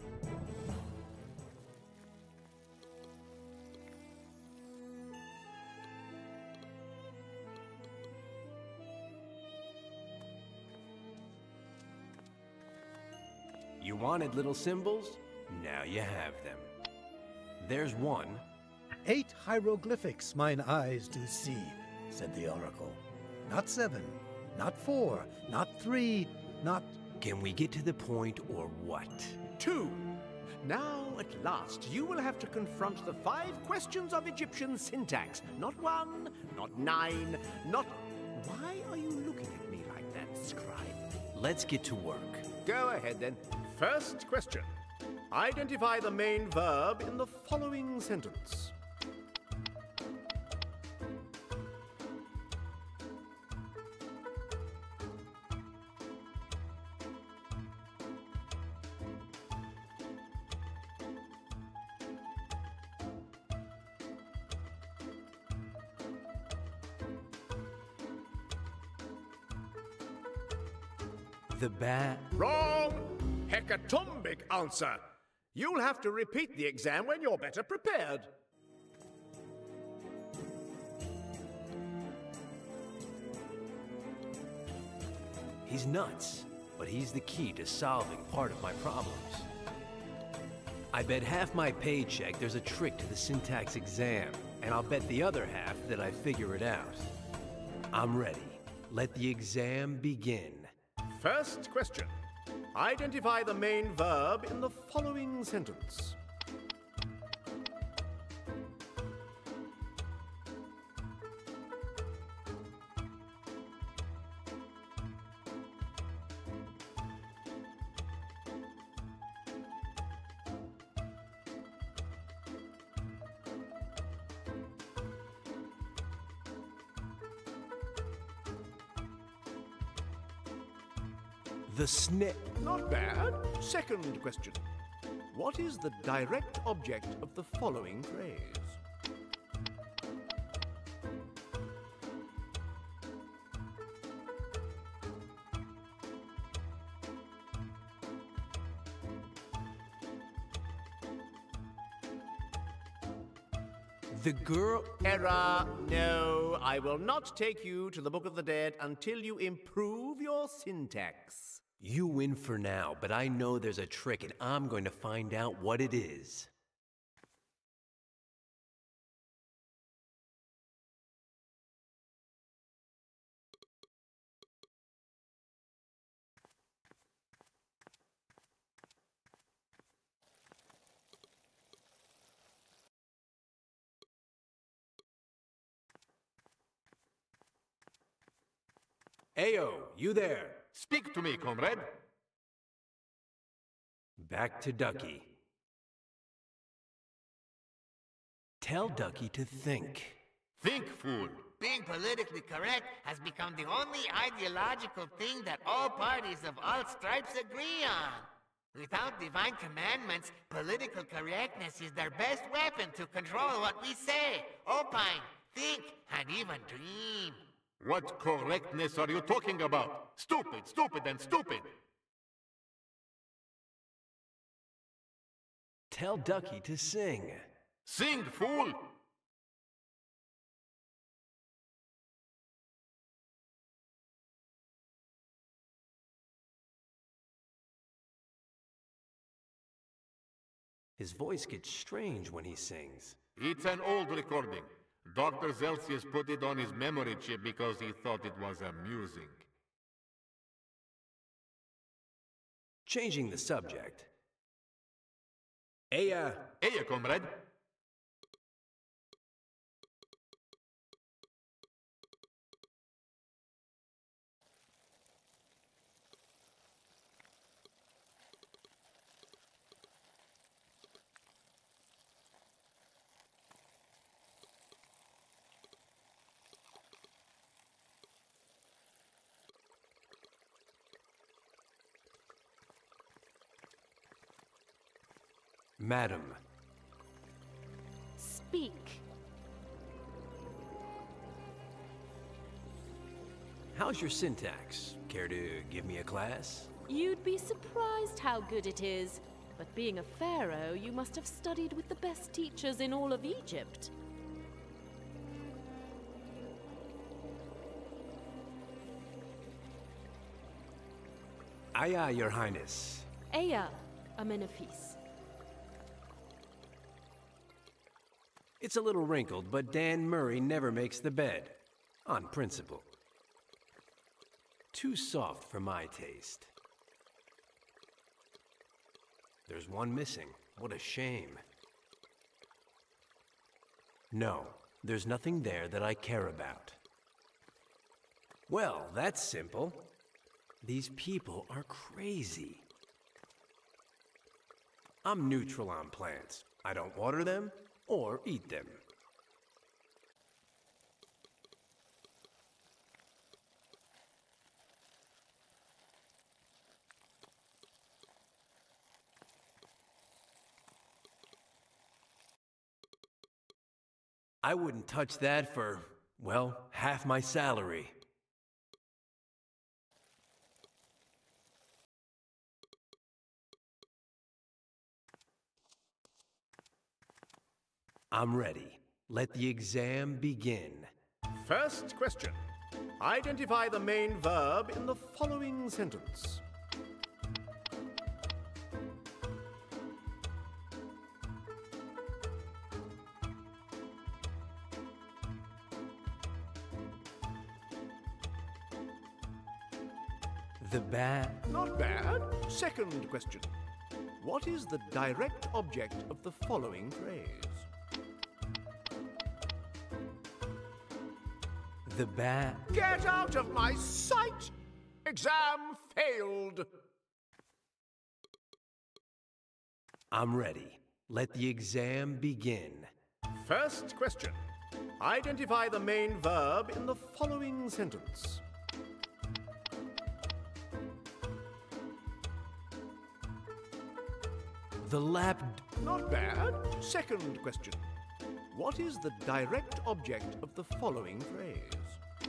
You wanted little symbols? Now you have them. There's one. 8 hieroglyphics mine eyes do see, said the oracle. Not 7, not 4, not 3, not... Can we get to the point or what? 2. Now, at last, you will have to confront the 5 questions of Egyptian syntax. Not 1, not 9, not... Why are you looking at me like that, scribe? Let's get to work. Go ahead, then. First question. Identify the main verb in the following sentence. The bat... Wrong! Hecatombic answer. You'll have to repeat the exam when you're better prepared. He's nuts, but he's the key to solving part of my problems. I bet half my paycheck there's a trick to the syntax exam, And I'll bet the other half that I figure it out. I'm ready. Let the exam begin. First question. Identify the main verb in the following sentence. The snake. Not bad. Second question. What is the direct object of the following phrase? The girl. Error. No, I will not take you to the Book of the Dead until you improve your syntax. You win for now, but I know there's a trick and I'm going to find out what it is. Ayo, you there? Speak to me, comrade. Back to Ducky. Tell Ducky to think. Think, fool. Being politically correct has become the only ideological thing that all parties of all stripes agree on. Without divine commandments, political correctness is their best weapon to control what we say, opine, think, and even dream. What correctness are you talking about? Stupid, stupid, and stupid. Tell Ducky to sing. Sing, fool! His voice gets strange when he sings. It's an old recording. Dr. Celsius put it on his memory chip because he thought it was amusing. Changing the subject. Aya. Aya, comrade. Madam. Speak. How's your syntax? Care to give me a class? You'd be surprised how good it is. But being a pharaoh, you must have studied with the best teachers in all of Egypt. Aye, aye, Your Highness. Aya, Amenophis. It's a little wrinkled, but Dan Murray never makes the bed. On principle. Too soft for my taste. There's one missing. What a shame. No, there's nothing there that I care about. Well, that's simple. These people are crazy. I'm neutral on plants. I don't water them or eat them. I wouldn't touch that for, well, half my salary. I'm ready. Let the exam begin. First question. Identify the main verb in the following sentence. The bat. Not bad. Second question. What is the direct object of the following phrase? The bat. Get out of my sight! Exam failed. I'm ready. Let the exam begin. First question. Identify the main verb in the following sentence. The lap. Not bad. Second question. What is the direct object of the following phrase?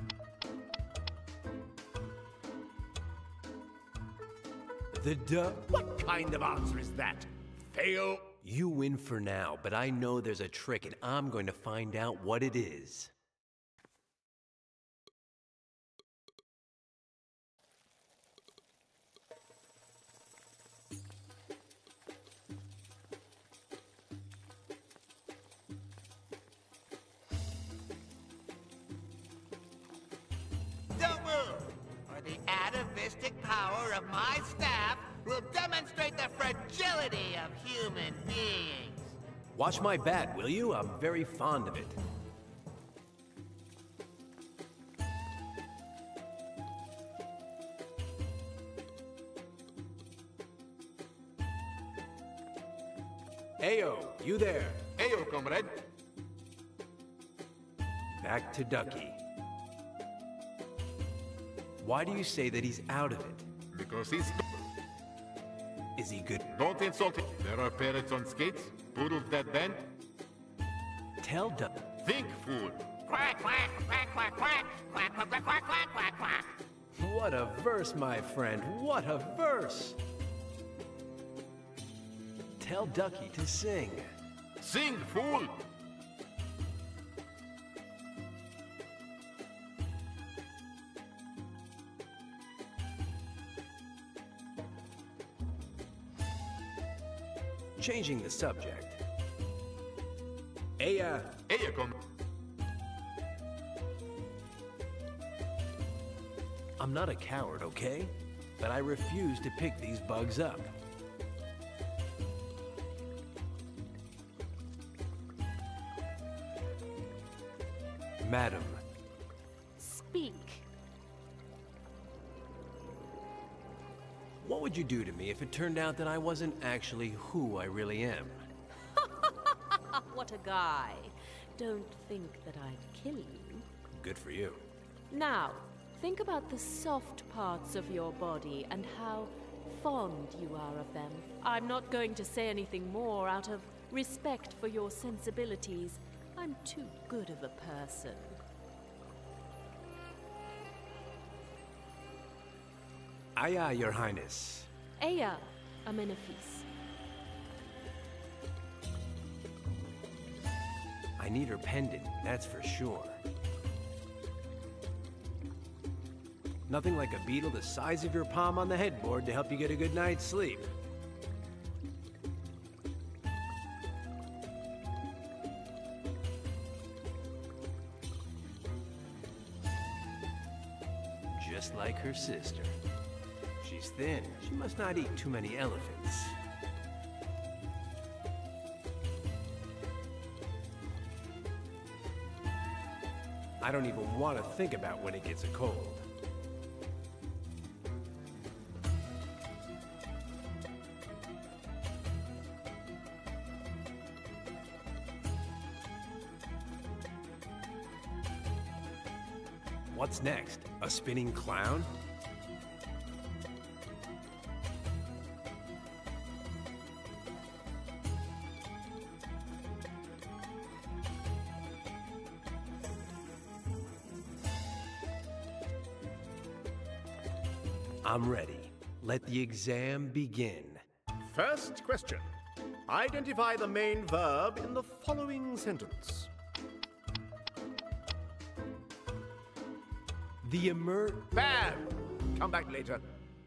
The duck. What kind of answer is that? Fail. You win for now, but I know there's a trick and I'm going to find out what it is. Don't move, or the atavistic power of my staff will demonstrate the fragility of human beings. Watch my bat, will you? I'm very fond of it. Ayo, you there? Ayo, comrade. Back to Ducky. Why do you say that he's out of it? Because he's... Is he good? Don't insult him. There are parrots on skates, poodles that bend. Tell Duck. Think, fool. Quack, quack, quack, quack, quack, quack, quack, quack, quack, quack, quack, quack. What a verse, my friend. What a verse. Tell Ducky to sing. Sing, fool. Changing the subject. Aya, come. I'm not a coward, okay? But I refuse to pick these bugs up. Madam. Speak. What would you do to me if it turned out that I wasn't actually who I really am? What a guy. Don't think that I'd kill you. Good for you. Now, think about the soft parts of your body and how fond you are of them. I'm not going to say anything more out of respect for your sensibilities. I'm too good of a person. Aye, Your Highness. Aya, Amenephis. I need her pendant, that's for sure. Nothing like a beetle the size of your palm on the headboard to help you get a good night's sleep. Just like her sister. She's thin. She must not eat too many elephants. I don't even want to think about when it gets a cold. What's next? A spinning clown? I'm ready. Let the exam begin. First question. Identify the main verb in the following sentence. The Bad! Come back later.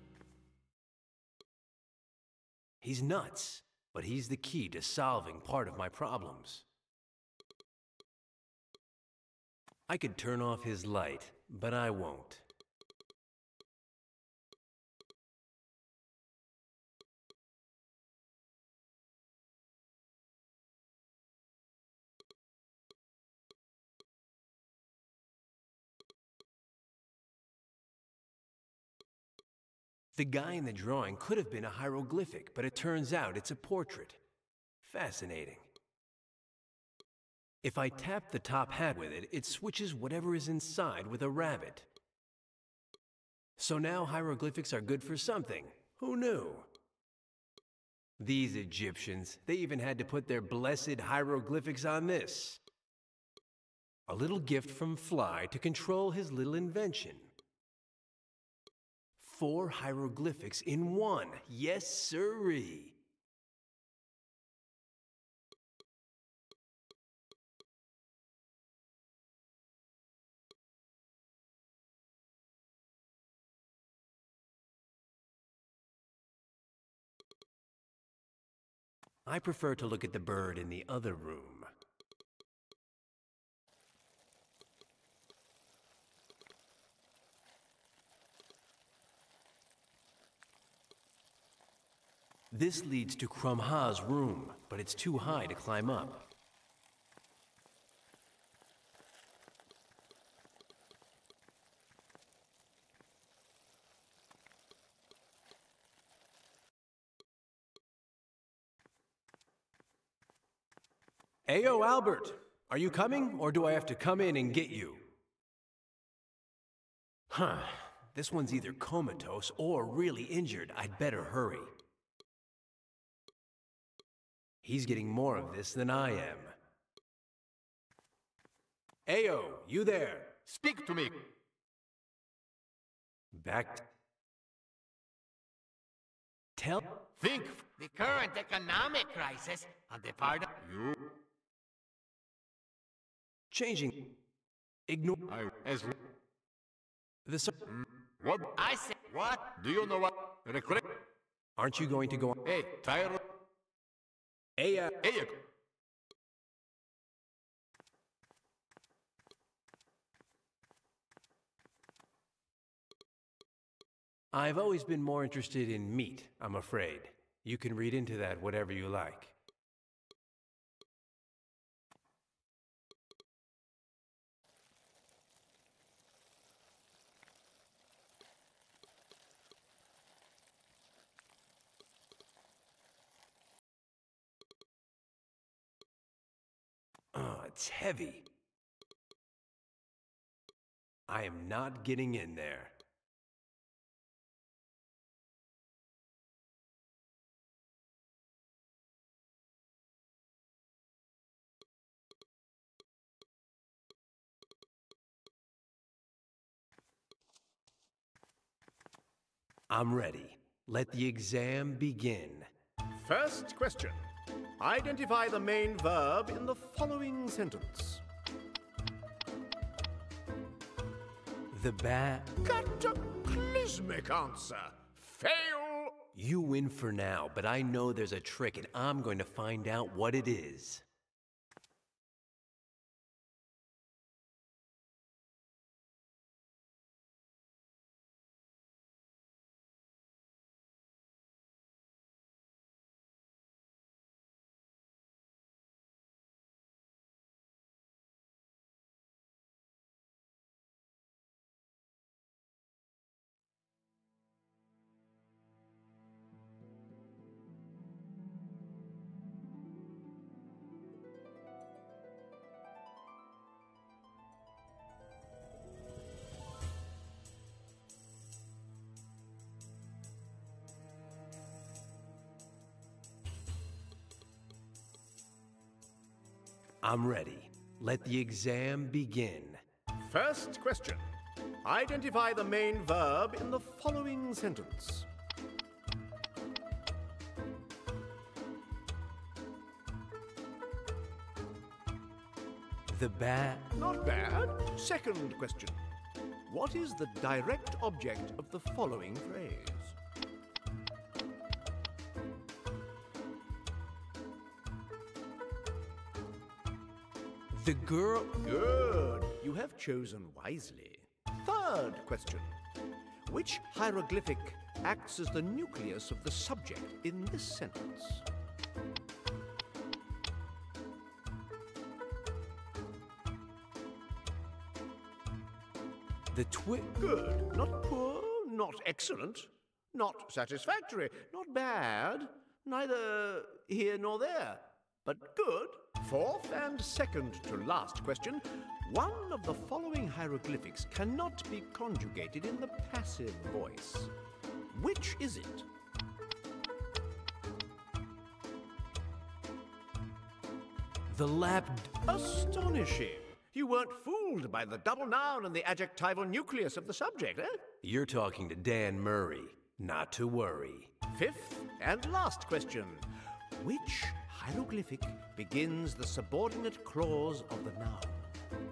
He's nuts, but he's the key to solving part of my problems. I could turn off his light, but I won't. The guy in the drawing could have been a hieroglyphic, but it turns out it's a portrait. Fascinating. If I tap the top hat with it, it switches whatever is inside with a rabbit. So now hieroglyphics are good for something. Who knew? These Egyptians, they even had to put their blessed hieroglyphics on this. A little gift from Fly to control his little invention. 4 hieroglyphics in one. Yes, sirree. I prefer to look at the bird in the other room. This leads to Crumha's room, but it's too high to climb up. Ayo, Albert! Are you coming, or do I have to come in and get you? Huh. This one's either comatose or really injured. I'd better hurry. He's getting more of this than I am. Ayo, you there? Speak to me. Tell. Think. The current economic crisis on the part of You. Changing. Ignore. What? I said what? Do you know what? Regret? Aren't you going to go on? Hey, tired? Hey, I've always been more interested in meat, I'm afraid. You can read into that whatever you like. Oh, it's heavy. I am not getting in there. I'm ready. Let the exam begin. First question. Identify the main verb in the following sentence. The bat. Cataclysmic answer. Fail. You win for now, but I know there's a trick and I'm going to find out what it is. I'm ready. Let the exam begin. First question. Identify the main verb in the following sentence. The bat. Not bad. Second question. What is the direct object of the following phrase? The girl. Good. You have chosen wisely. Third question. Which hieroglyphic acts as the nucleus of the subject in this sentence? The twig. Good. Not poor, not excellent. Not satisfactory, not bad, neither here nor there, but good. Fourth and second to last question. One of the following hieroglyphics cannot be conjugated in the passive voice. Which is it? The lap... Astonishing. You weren't fooled by the double noun and the adjectival nucleus of the subject, eh? You're talking to Dan Murray. Not to worry. Fifth and last question. Which hieroglyphic begins the subordinate clause of the noun?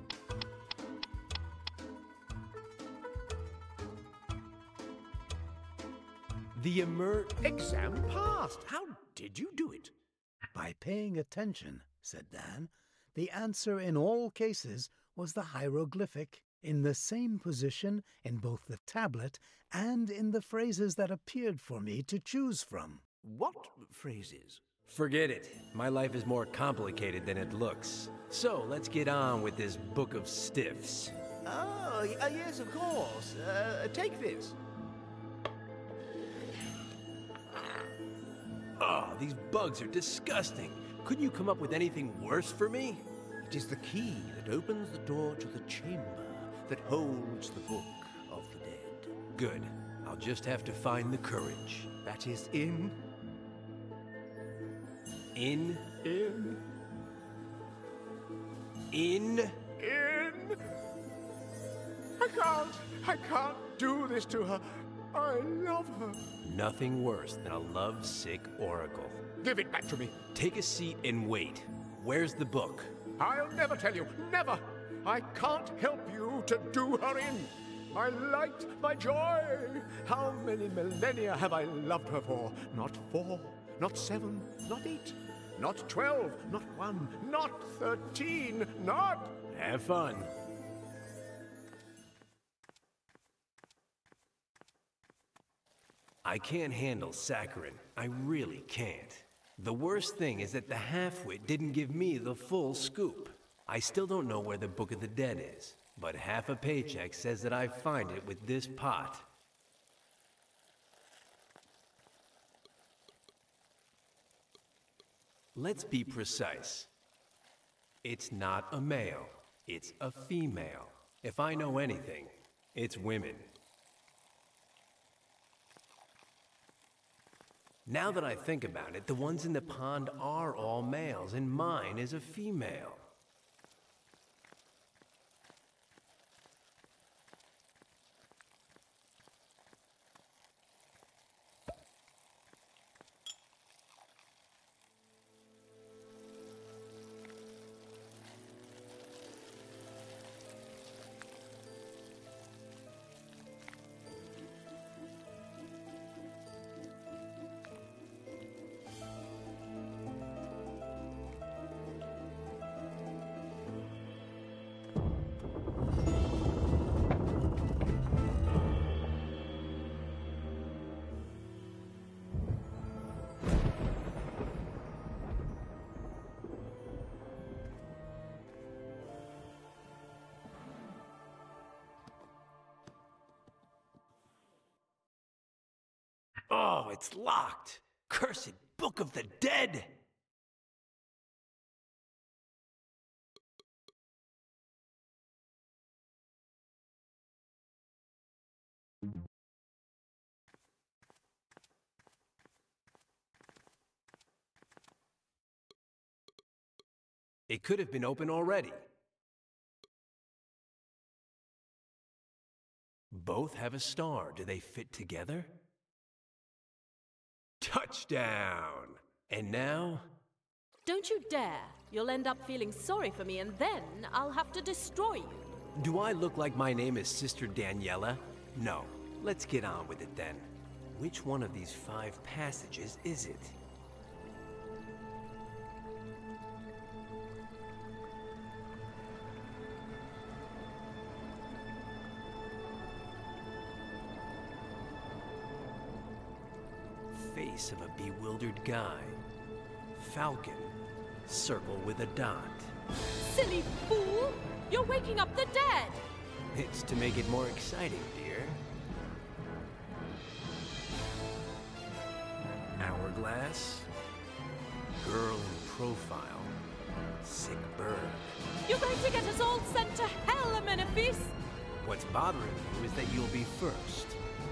The Exam passed. How did you do it? By paying attention, said Dan. The answer in all cases was the hieroglyphic, in the same position in both the tablet and in the phrases that appeared for me to choose from. What phrases? Forget it. My life is more complicated than it looks. So, let's get on with this book of stiffs. Oh, yes, of course. Take this. Oh, these bugs are disgusting. Couldn't you come up with anything worse for me? It is the key that opens the door to the chamber that holds the book of the dead. Good. I'll just have to find the courage. That is in... In? In... In? In... I can't do this to her. I love her. Nothing worse than a love-sick oracle. Give it back to me. Take a seat and wait. Where's the book? I'll never tell you. Never. I can't help you to do her in. My light, my joy. How many millennia have I loved her for? Not 4, not 7, not 8, not 12, not 1, not 13, not... Have fun. I can't handle saccharin. I really can't. The worst thing is that the half-wit didn't give me the full scoop. I still don't know where the Book of the Dead is, but half a paycheck says that I find it with this pot. Let's be precise. It's not a male, it's a female. If I know anything, it's women. Now that I think about it, the ones in the pond are all males, and mine is a female. Oh, it's locked! Cursed Book of the Dead! It could have been open already. Both have a star. Do they fit together? Touchdown! And now? Don't you dare! You'll end up feeling sorry for me, and then I'll have to destroy you. Do I look like my name is Sister Daniela? No. Let's get on with it then. Which one of these 5 passages is it? Face of a bewildered guy. Falcon. Circle with a dot. Silly fool! You're waking up the dead! It's to make it more exciting, dear. glass. Girl in profile. Sick bird. You're going to get us all sent to hell, Amenophes! What's bothering you is that you'll be first.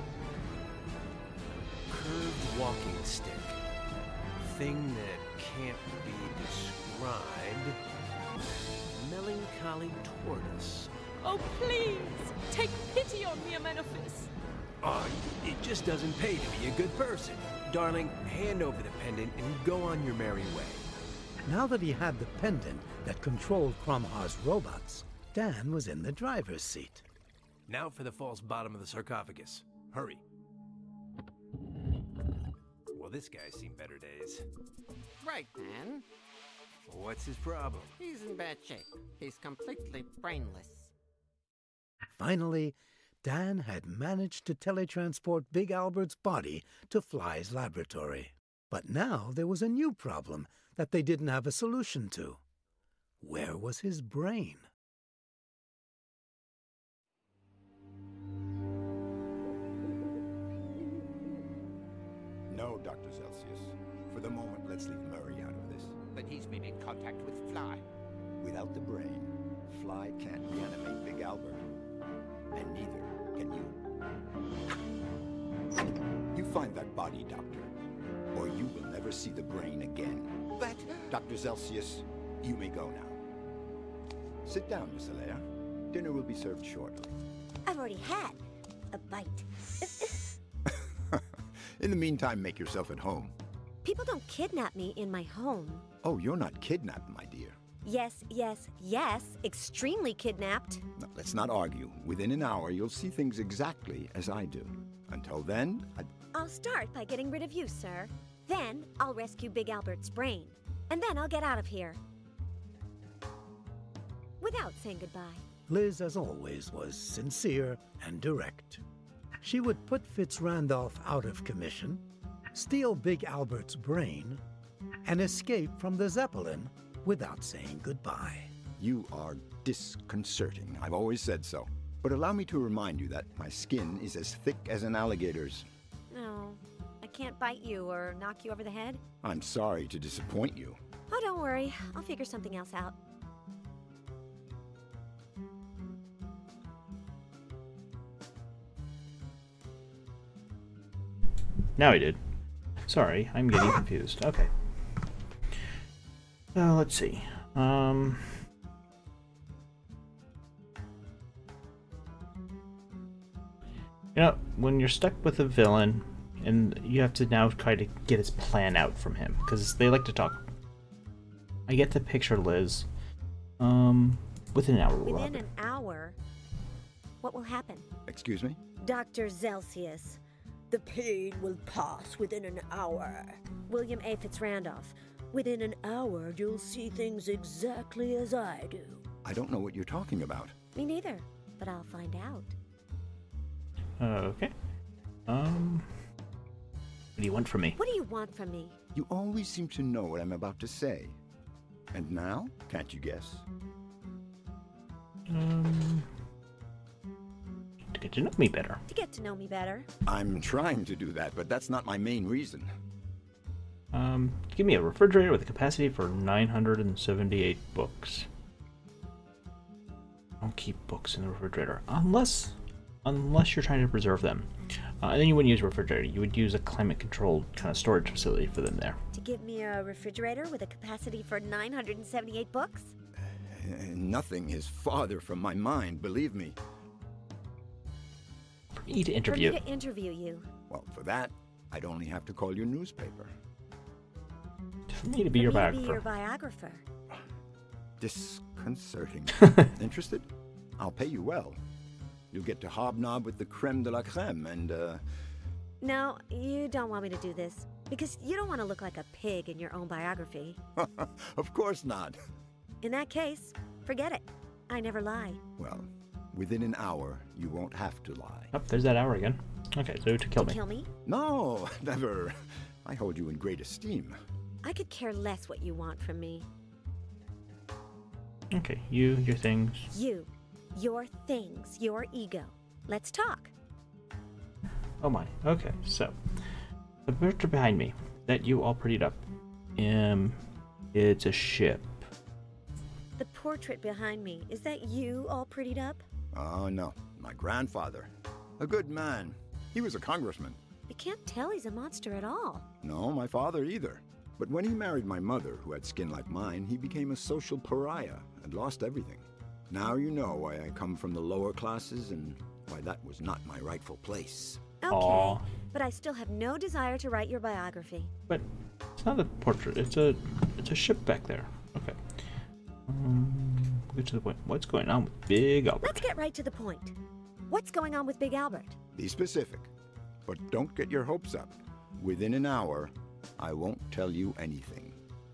Curved walking stick. Thing that can't be described. Melancholy tortoise. Oh, please! Take pity on me, Amenophes! Oh, it just doesn't pay to be a good person. Darling, hand over the pendant and go on your merry way. Now that he had the pendant that controlled Cromhar's robots, Dan was in the driver's seat. Now for the false bottom of the sarcophagus. Hurry. Well, this guy's seen better days. Right, man. What's his problem? He's in bad shape. He's completely brainless. Finally, Dan had managed to teletransport Big Albert's body to Fly's laboratory. But now there was a new problem that they didn't have a solution to. Where was his brain? No, Dr. Celsius. For the moment, let's leave Murray out of this. But he's been in contact with Fly. Without the brain, Fly can't reanimate Big Albert. And neither can you. You find that body, Doctor, or you will never see the brain again. But... Dr. Celsius, you may go now. Sit down, Miss Alea. Dinner will be served shortly. I've already had a bite. In the meantime, make yourself at home. People don't kidnap me in my home. Oh, you're not kidnapped, my dear. Yes, yes, yes, extremely kidnapped. No, let's not argue. Within an hour, you'll see things exactly as I do. Until then, I'll start by getting rid of you, sir. Then I'll rescue Big Albert's brain. And then I'll get out of here. Without saying goodbye. Liz, as always, was sincere and direct. She would put Fitzrandolph out of commission, steal Big Albert's brain, and escape from the Zeppelin without saying goodbye. You are disconcerting. I've always said so. But allow me to remind you that my skin is as thick as an alligator's. No, I can't bite you or knock you over the head. I'm sorry to disappoint you. Oh, don't worry. I'll figure something else out. Now he did. Sorry, I'm getting confused. Okay. Let's see. You know, when you're stuck with a villain, and you have to now try to get his plan out from him, because they like to talk. I get the picture, Liz. Within an hour, Within an hour? What will happen? Excuse me? Dr. Celsius. The pain will pass within an hour. William A. Fitzrandolph. Within an hour, you'll see things exactly as I do. I don't know what you're talking about. Me neither, but I'll find out. Okay. What do you want from me? What do you want from me? You always seem to know what I'm about to say. And now, can't you guess? To get to know me better. To get to know me better. I'm trying to do that, but that's not my main reason. Give me a refrigerator with a capacity for 978 books. Don't keep books in the refrigerator unless you're trying to preserve them. And then you wouldn't use a refrigerator. You would use a climate-controlled kind of storage facility for them there. To give me a refrigerator with a capacity for 978 books? Nothing is farther from my mind, believe me. For me to interview. For me to interview you. Well, for that, I'd only have to call your newspaper. For me to be your biographer. To be your biographer. Disconcerting. Interested? I'll pay you well. You'll get to hobnob with the creme de la creme and, No, you don't want me to do this. Because you don't want to look like a pig in your own biography. Of course not. In that case, forget it. I never lie. Well, within an hour, you won't have to lie. Oh, there's that hour again. Okay, so to kill me. Kill me? No, never. I hold you in great esteem. I could care less what you want from me. Okay, you, your things. You, your things, your ego. Let's talk. Oh my, okay, so. The picture behind me. That you all prettied up. It's a ship. The portrait behind me, is that you all prettied up? Oh, no. My grandfather. A good man. He was a congressman. You can't tell he's a monster at all. No, my father either. But when he married my mother, who had skin like mine, he became a social pariah and lost everything. Now you know why I come from the lower classes and why that was not my rightful place. Okay, Aww. but I still have no desire to write your biography. But it's not a portrait. It's a ship back there. Okay. Get to the point. What's going on with Big Albert? Let's get right to the point. What's going on with Big Albert? Be specific, but don't get your hopes up. Within an hour, I won't tell you anything.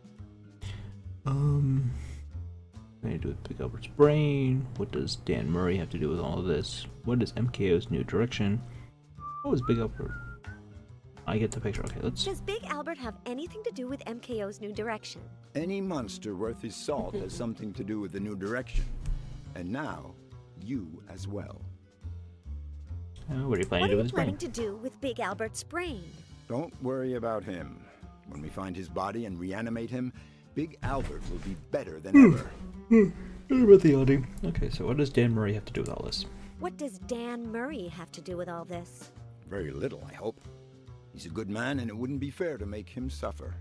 What do you do with Big Albert's brain? What does Dan Murray have to do with all of this? What is MKO's new direction? What was Big Albert? I get the picture. Okay, let's... Does Big Albert have anything to do with MKO's new direction? Any monster worth his salt has something to do with the new direction. And now, you as well. What are you planning to do with his brain? What are you planning to do with Big Albert's brain? Don't worry about him. When we find his body and reanimate him, Big Albert will be better than ever. About the oddie. Okay, so what does Dan Murray have to do with all this? What does Dan Murray have to do with all this? Very little, I hope. He's a good man, and it wouldn't be fair to make him suffer.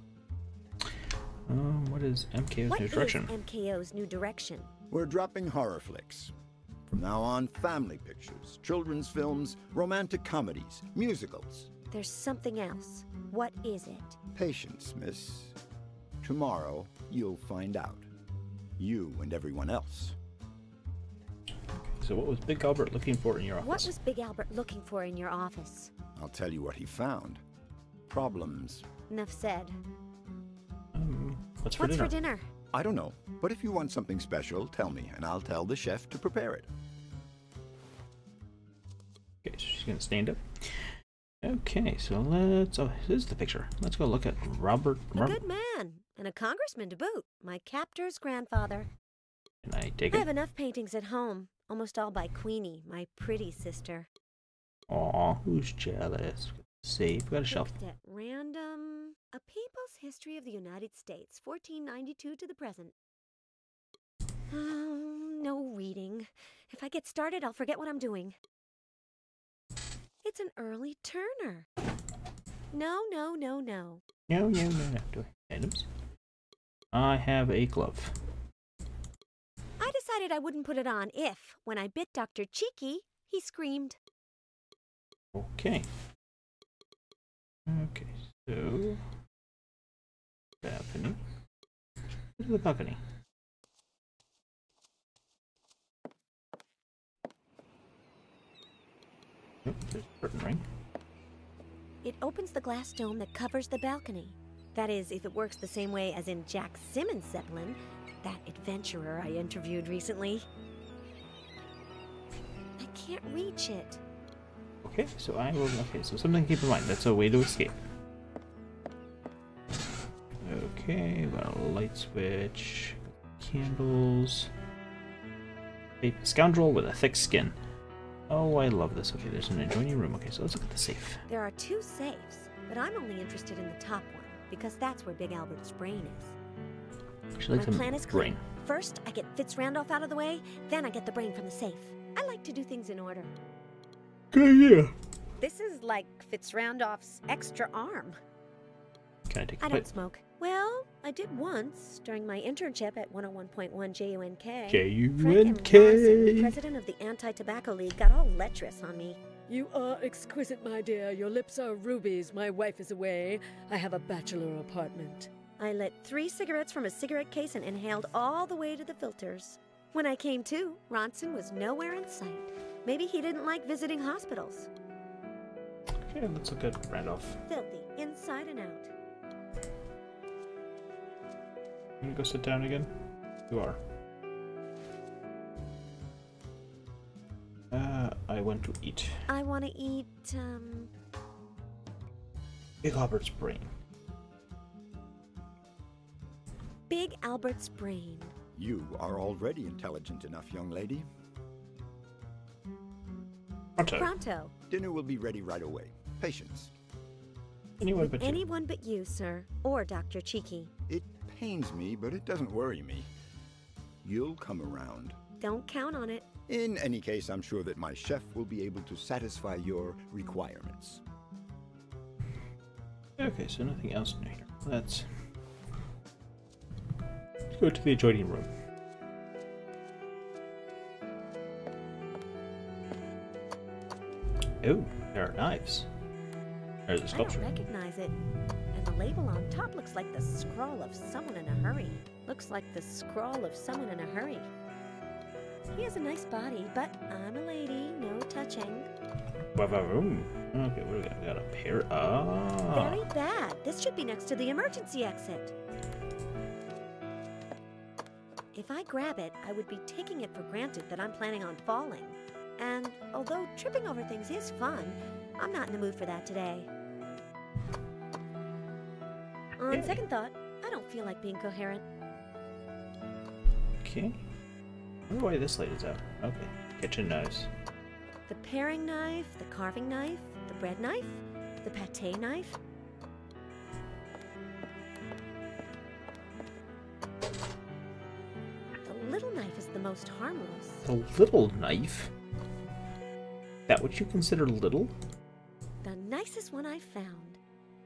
What is MKO's new direction? What is MKO's new direction? We're dropping horror flicks. From now on, family pictures, children's films, romantic comedies, musicals. There's something else. What is it? Patience, miss. Tomorrow, you'll find out. You and everyone else. So what was Big Albert looking for in your office? What was Big Albert looking for in your office? I'll tell you what he found. Problems. Enough said. What's for dinner? I don't know, but if you want something special, tell me, and I'll tell the chef to prepare it. Okay, so she's gonna stand up. Okay, so let's... Oh, here's the picture. Let's go look at Robert... A good man, and a congressman to boot. My captor's grandfather. Can I take I it? have enough paintings at home, almost all by Queenie, my pretty sister. Aw, who's jealous? Save, got a shelf. Looked at random... A People's History of the United States, 1492 to the present. No reading. If I get started, I'll forget what I'm doing. It's an early Turner. No. No. Do I items? I have a glove. I decided I wouldn't put it on if, when I bit Dr. Cheeky, he screamed. Okay. Okay, so... balcony. Where's the balcony? Oh, there's a curtain ring. It opens the glass dome that covers the balcony. That is, if it works the same way as in Jack Simmons' Zeppelin, that adventurer I interviewed recently. I can't reach it. Okay, so I will... Okay, so something to keep in mind. That's a way to escape. Okay, got a light switch. Candles. A scoundrel with a thick skin. Oh, I love this. Okay, there's an adjoining room. Okay, so let's look at the safe. There are 2 safes, but I'm only interested in the top one, because that's where Big Albert's brain is. Actually, My plan is clear. brain. First, I get Fitz Randolph out of the way, then I get the brain from the safe. I like to do things in order. Good idea. This is like Fitz Randolph's extra arm. Can I take the I plate? don't smoke. Well, I did once during my internship at 101.1 JUNK. JUNK. Frank M. Ronson, president of the Anti-Tobacco League, got all lecherous on me. You are exquisite, my dear. Your lips are rubies. My wife is away. I have a bachelor apartment. I lit 3 cigarettes from a cigarette case and inhaled all the way to the filters. When I came to, Ronson was nowhere in sight. Maybe he didn't like visiting hospitals. Okay, let's look at Randolph. Filthy, inside and out. You gonna go sit down again? You are. I want to eat. I want to eat, Big Albert's brain. Big Albert's brain. You are already intelligent enough, young lady. Pronto. Pronto. Dinner will be ready right away. Patience. Anyone but you. Anyone but you, sir, or Dr. Cheeky. It pains me, but it doesn't worry me. You'll come around. Don't count on it. In any case, I'm sure that my chef will be able to satisfy your requirements. Okay, so nothing else new here. Let's go to the adjoining room. Oh, there are knives. There's a I sculpture. don't recognize it. And the label on top looks like the scrawl of someone in a hurry. Looks like the scrawl of someone in a hurry. He has a nice body, but I'm a lady, no touching. Ba-ba-boom. Okay, what do we got? We got a pair. Ah. Very bad. This should be next to the emergency exit. If I grab it, I would be taking it for granted that I'm planning on falling. And although tripping over things is fun, I'm not in the mood for that today. On second thought, I don't feel like being coherent. Okay. I wonder why this light is out. Okay. Kitchen knives. The paring knife, the carving knife, the bread knife, the pâté knife. The little knife is the most harmless. The little knife? That what you consider little? The nicest one I've found.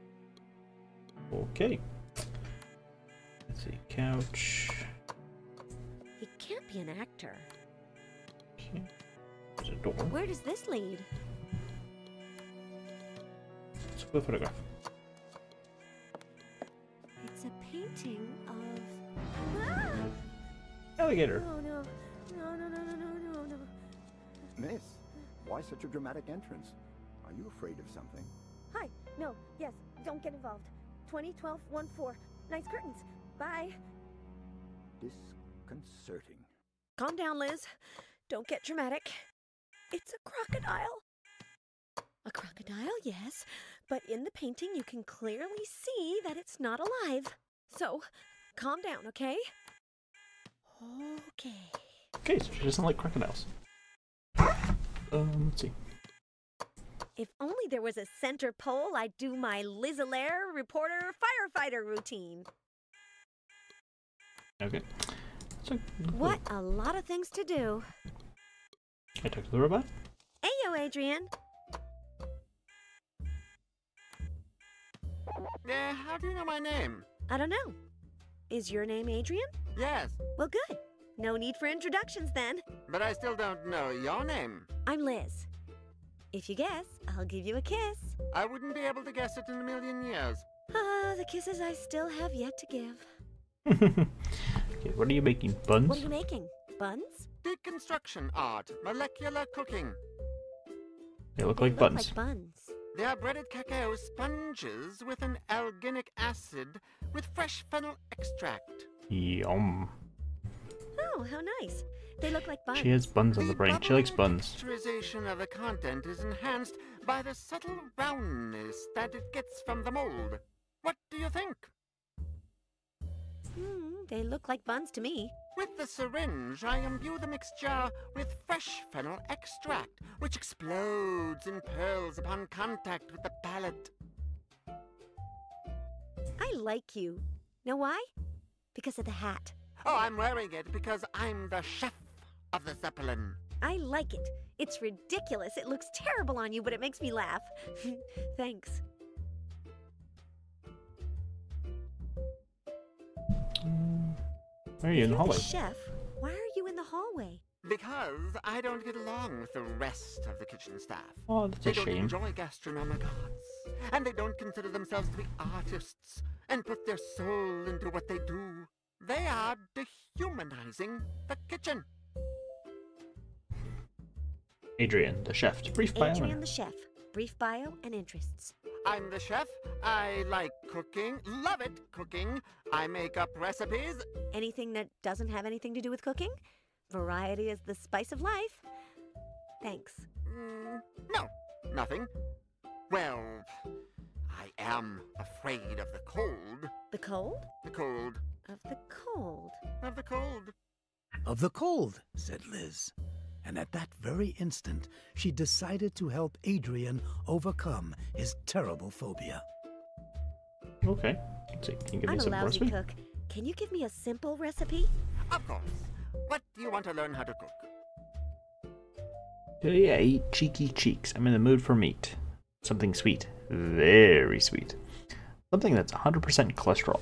Okay. Let's see. Couch. He can't be an actor. Okay. There's a door. Where does this lead? Let's go to the photograph. It's a painting of... Ah! Alligator. Oh no. No, no, no, no, no, no, no. Miss, why such a dramatic entrance? Are you afraid of something? Hi. No. Yes. Don't get involved. 2012-14. Nice curtains. Bye. Disconcerting. Calm down, Liz. Don't get dramatic. It's a crocodile. A crocodile, yes. But in the painting, you can clearly see that it's not alive. So, calm down, okay? Okay. Okay, so she doesn't like crocodiles. Let's see. If only there was a center pole, I'd do my Liz Allaire reporter firefighter routine. Okay. So, What a lot of things to do. I talk to the robot. Ayo, Adrian. How do you know my name? I don't know. Is your name Adrian? Yes, Well, good. No need for introductions then. but I still don't know your name. I'm Liz. If you guess, I'll give you a kiss. I wouldn't be able to guess it in a million years. Ah, the kisses I still have yet to give. Okay, what are you making? Buns? What are you making? Buns? Deconstruction art, molecular cooking. They look They like look buns. like buns. They are breaded cacao sponges with an alginic acid with fresh fennel extract. Yum. Oh, how nice. They look like buns. She has buns on the brain. She likes buns. Texturization of the content is enhanced by the subtle roundness that it gets from the mold. What do you think? They look like buns to me. With the syringe, I imbue the mixture with fresh fennel extract, which explodes in pearls upon contact with the palate. I like you. Know why? Because of the hat. Oh, I'm wearing it because I'm the chef of the Zeppelin. I like it. It's ridiculous. It looks terrible on you, but it makes me laugh. Thanks. Why are you in the You're hallway? the chef. Why are you in the hallway? Because I don't get along with the rest of the kitchen staff. Oh, that's They a don't shame. enjoy gastronomic arts, and they don't consider themselves to be artists and put their soul into what they do. They are dehumanizing the kitchen. Adrian, the chef. Brief bio. Adrian the chef. Brief bio and interests. I'm the chef. I like cooking. Love it, cooking. I make up recipes. Anything that doesn't have anything to do with cooking? Variety is the spice of life. Thanks. No, nothing. Well, I am afraid of the cold. The cold? The cold. Of the cold. Of the cold. Of the cold, said Liz. And at that very instant, she decided to help Adrian overcome his terrible phobia. Okay. Let's see. Can you give me I'm a some lousy recipe? cook. Can you give me a simple recipe? Of course. What do you want to learn how to cook? Today I eat cheeky cheeks. I'm in the mood for meat. Something sweet. Very sweet. Something that's 100% cholesterol.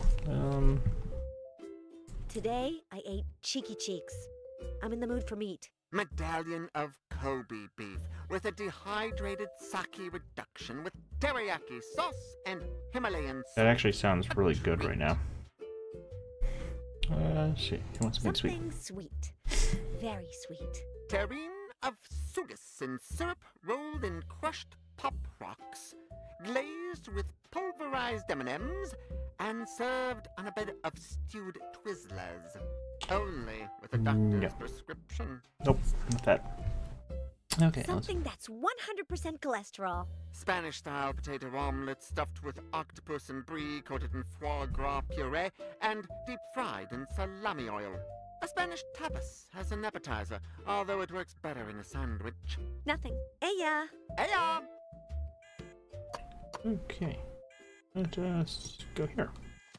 Today I ate cheeky cheeks. I'm in the mood for meat. Medallion of Kobe beef with a dehydrated sake reduction with teriyaki sauce and Himalayan salt. That actually sounds really good right now. Let's see. He wants something sweet. Something sweet. Very sweet. Terrine of sugus in syrup rolled in crushed pop rocks, glazed with pulverized M&Ms, and served on a bed of stewed Twizzlers. Only with a doctor's prescription. Nope, not that. Okay. Something that's 100% cholesterol. Spanish-style potato omelet stuffed with octopus and brie, coated in foie gras puree, and deep-fried in salami oil. A Spanish tapas as an appetizer, although it works better in a sandwich. Nothing. Eya. Eya! Okay. Let us go here.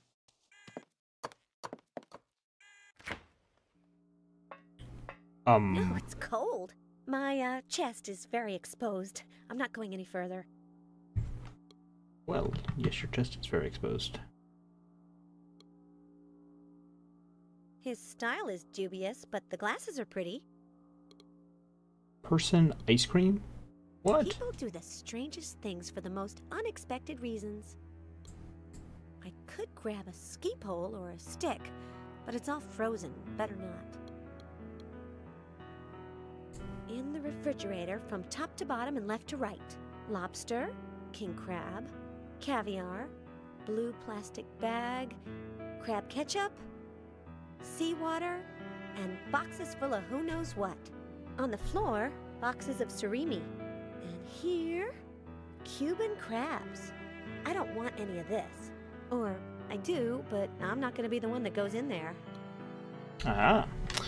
No, it's cold. My chest is very exposed. I'm not going any further. Well, yes, your chest is very exposed. His style is dubious, but the glasses are pretty. Person ice cream? What? People do the strangest things for the most unexpected reasons. I could grab a ski pole or a stick, but it's all frozen. Better not. In the refrigerator, from top to bottom and left to right. Lobster, king crab, caviar, blue plastic bag, crab ketchup, seawater, and boxes full of who knows what. On the floor, boxes of surimi. And here, Cuban crabs. I don't want any of this. Or I do, but I'm not going to be the one that goes in there. Ah.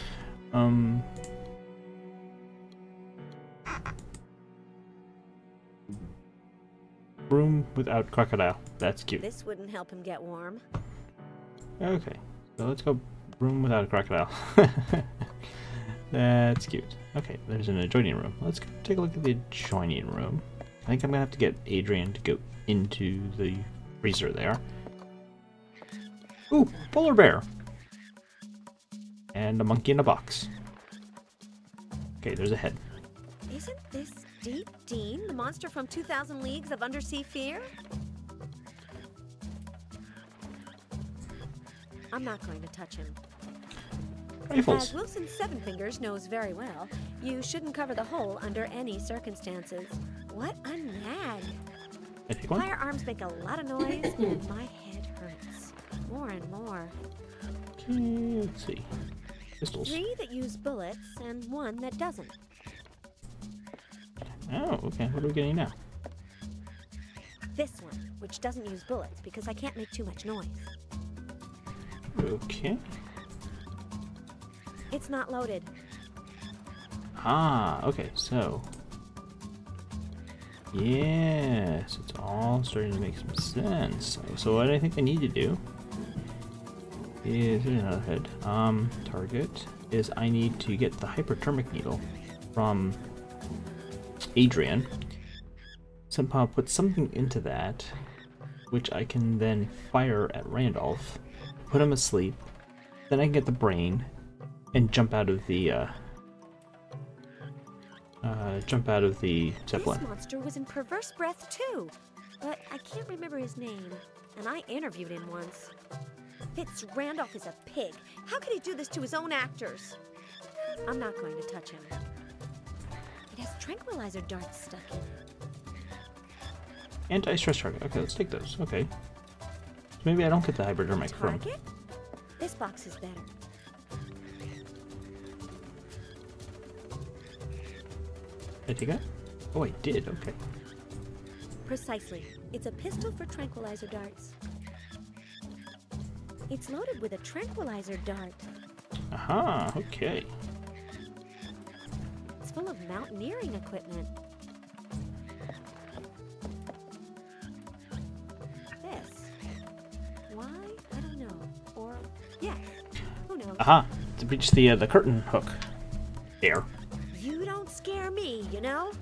Room without crocodile. That's cute. This wouldn't help him get warm. Okay. So let's go room without a crocodile. That's cute. Okay, there's an adjoining room. Let's go take a look at the adjoining room. I think I'm gonna have to get Adrian to go into the freezer there. Ooh, polar bear! And a monkey in a box. Okay, there's a head. Isn't this Deep Dean, the monster from 2,000 Leagues of Undersea Fear? I'm not going to touch him. Rifles. As Wilson Seven Fingers knows very well, you shouldn't cover the hole under any circumstances. What a nag! I take one. Firearms make a lot of noise, and my head hurts. More and more. Okay, let's see. Pistols. 3 that use bullets, and 1 that doesn't. Oh, okay. What are we getting now? This one, which doesn't use bullets because I can't make too much noise. Okay. It's not loaded. Ah, okay, so... Yes, it's all starting to make some sense. So what I think I need to do is... There's another head. Target is I need to get the hyperthermic needle from Adrian. Somehow put something into that, which I can then fire at Randolph, put him asleep, then I can get the brain, and jump out of the Zeppelin. This monster was in Perverse Breath too, but I can't remember his name, and I interviewed him once. Fitz Randolph is a pig. How could he do this to his own actors? I'm not going to touch him. It has tranquilizer darts stuck in it. Anti-stress target. Okay, let's take those. Okay. So maybe I don't get the hypodermic from. Target? This box is better. Did I take that? Oh, I did. Okay. Precisely. It's a pistol for tranquilizer darts. It's loaded with a tranquilizer dart. Aha. Okay. It's full of mountaineering equipment. This Aha! To reach the curtain hook. There. You don't scare me, you know?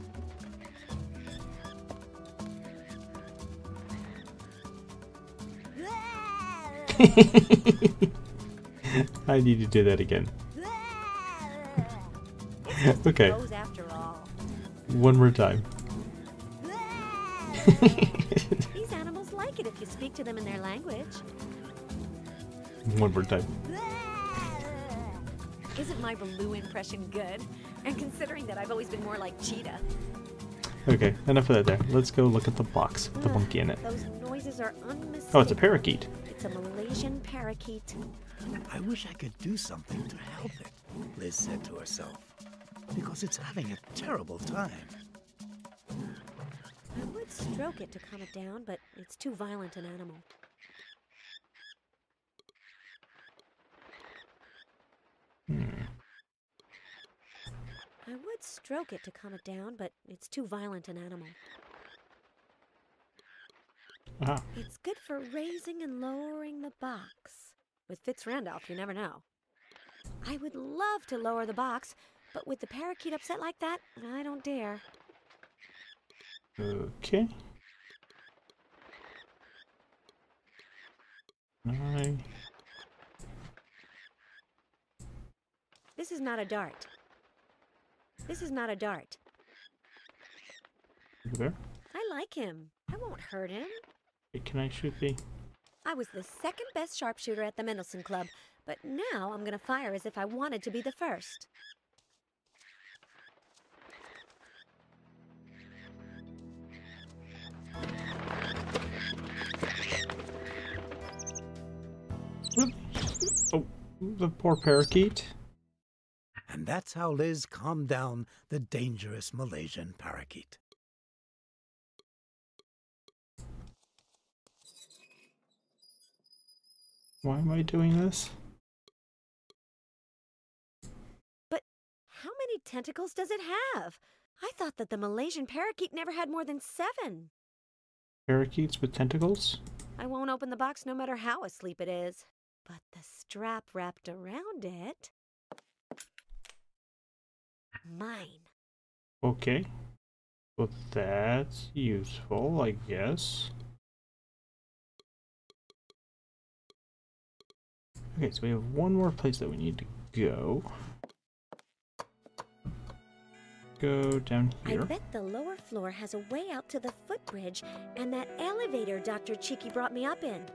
I need to do that again. Okay. One more time. These animals like it if you speak to them in their language. One more time. Isn't my Baloo impression good? And considering that I've always been more like Cheetah. Okay, enough of that there. Let's go look at the box with the monkey in it. Those noises are unmistakable. Oh, it's a parakeet. It's a Malaysian parakeet. I wish I could do something to help it, Liz said to herself, because it's having a terrible time. I would stroke it to calm it down, but it's too violent an animal. I would stroke it to calm it down, but it's too violent an animal. Ah. It's good for raising and lowering the box. With Fitz Randolph, you never know. I would love to lower the box, but with the parakeet upset like that, I don't dare. Okay. This is not a dart. This is not a dart. There. I like him. I won't hurt him. Wait, can I shoot the... I was the second best sharpshooter at the Mendelssohn Club, but now I'm gonna fire as if I wanted to be the first. Oh, the poor parakeet. And that's how Liz calmed down the dangerous Malaysian parakeet. Why am I doing this? But how many tentacles does it have? I thought that the Malaysian parakeet never had more than 7. Parakeets with tentacles? I won't open the box no matter how asleep it is. But the strap wrapped around it... Mine. Okay. Well, that's useful, I guess. Okay, so we have one more place that we need to go. Go down here. I bet the lower floor has a way out to the footbridge and that elevator Dr. Cheeky brought me up in.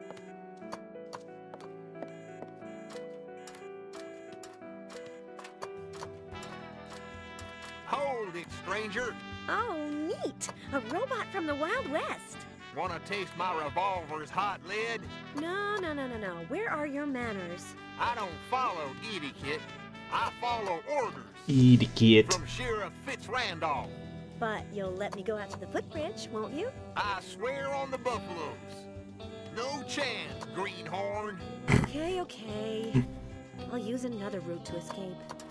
Hold it, stranger. Oh, neat! A robot from the Wild West. Wanna taste my revolver's hot lid? No. Where are your manners? I don't follow etiquette. I follow orders. Etiquette. From Sheriff Fitz Randolph. But you'll let me go out to the footbridge, won't you? I swear on the buffaloes. No chance, greenhorn. Okay. I'll use another route to escape.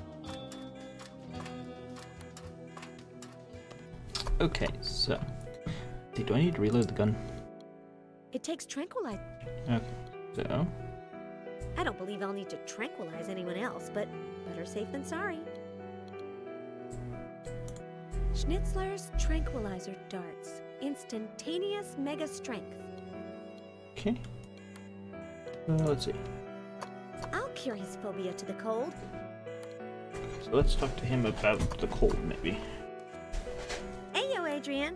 Okay, so... do I need to reload the gun? It takes tranquilizer. Okay, so... I don't believe I'll need to tranquilize anyone else, but better safe than sorry. Schnitzler's tranquilizer darts. Instantaneous mega strength. Okay. Let's see. I'll cure his phobia to the cold. So let's talk to him about the cold, maybe. Ayo, Adrian.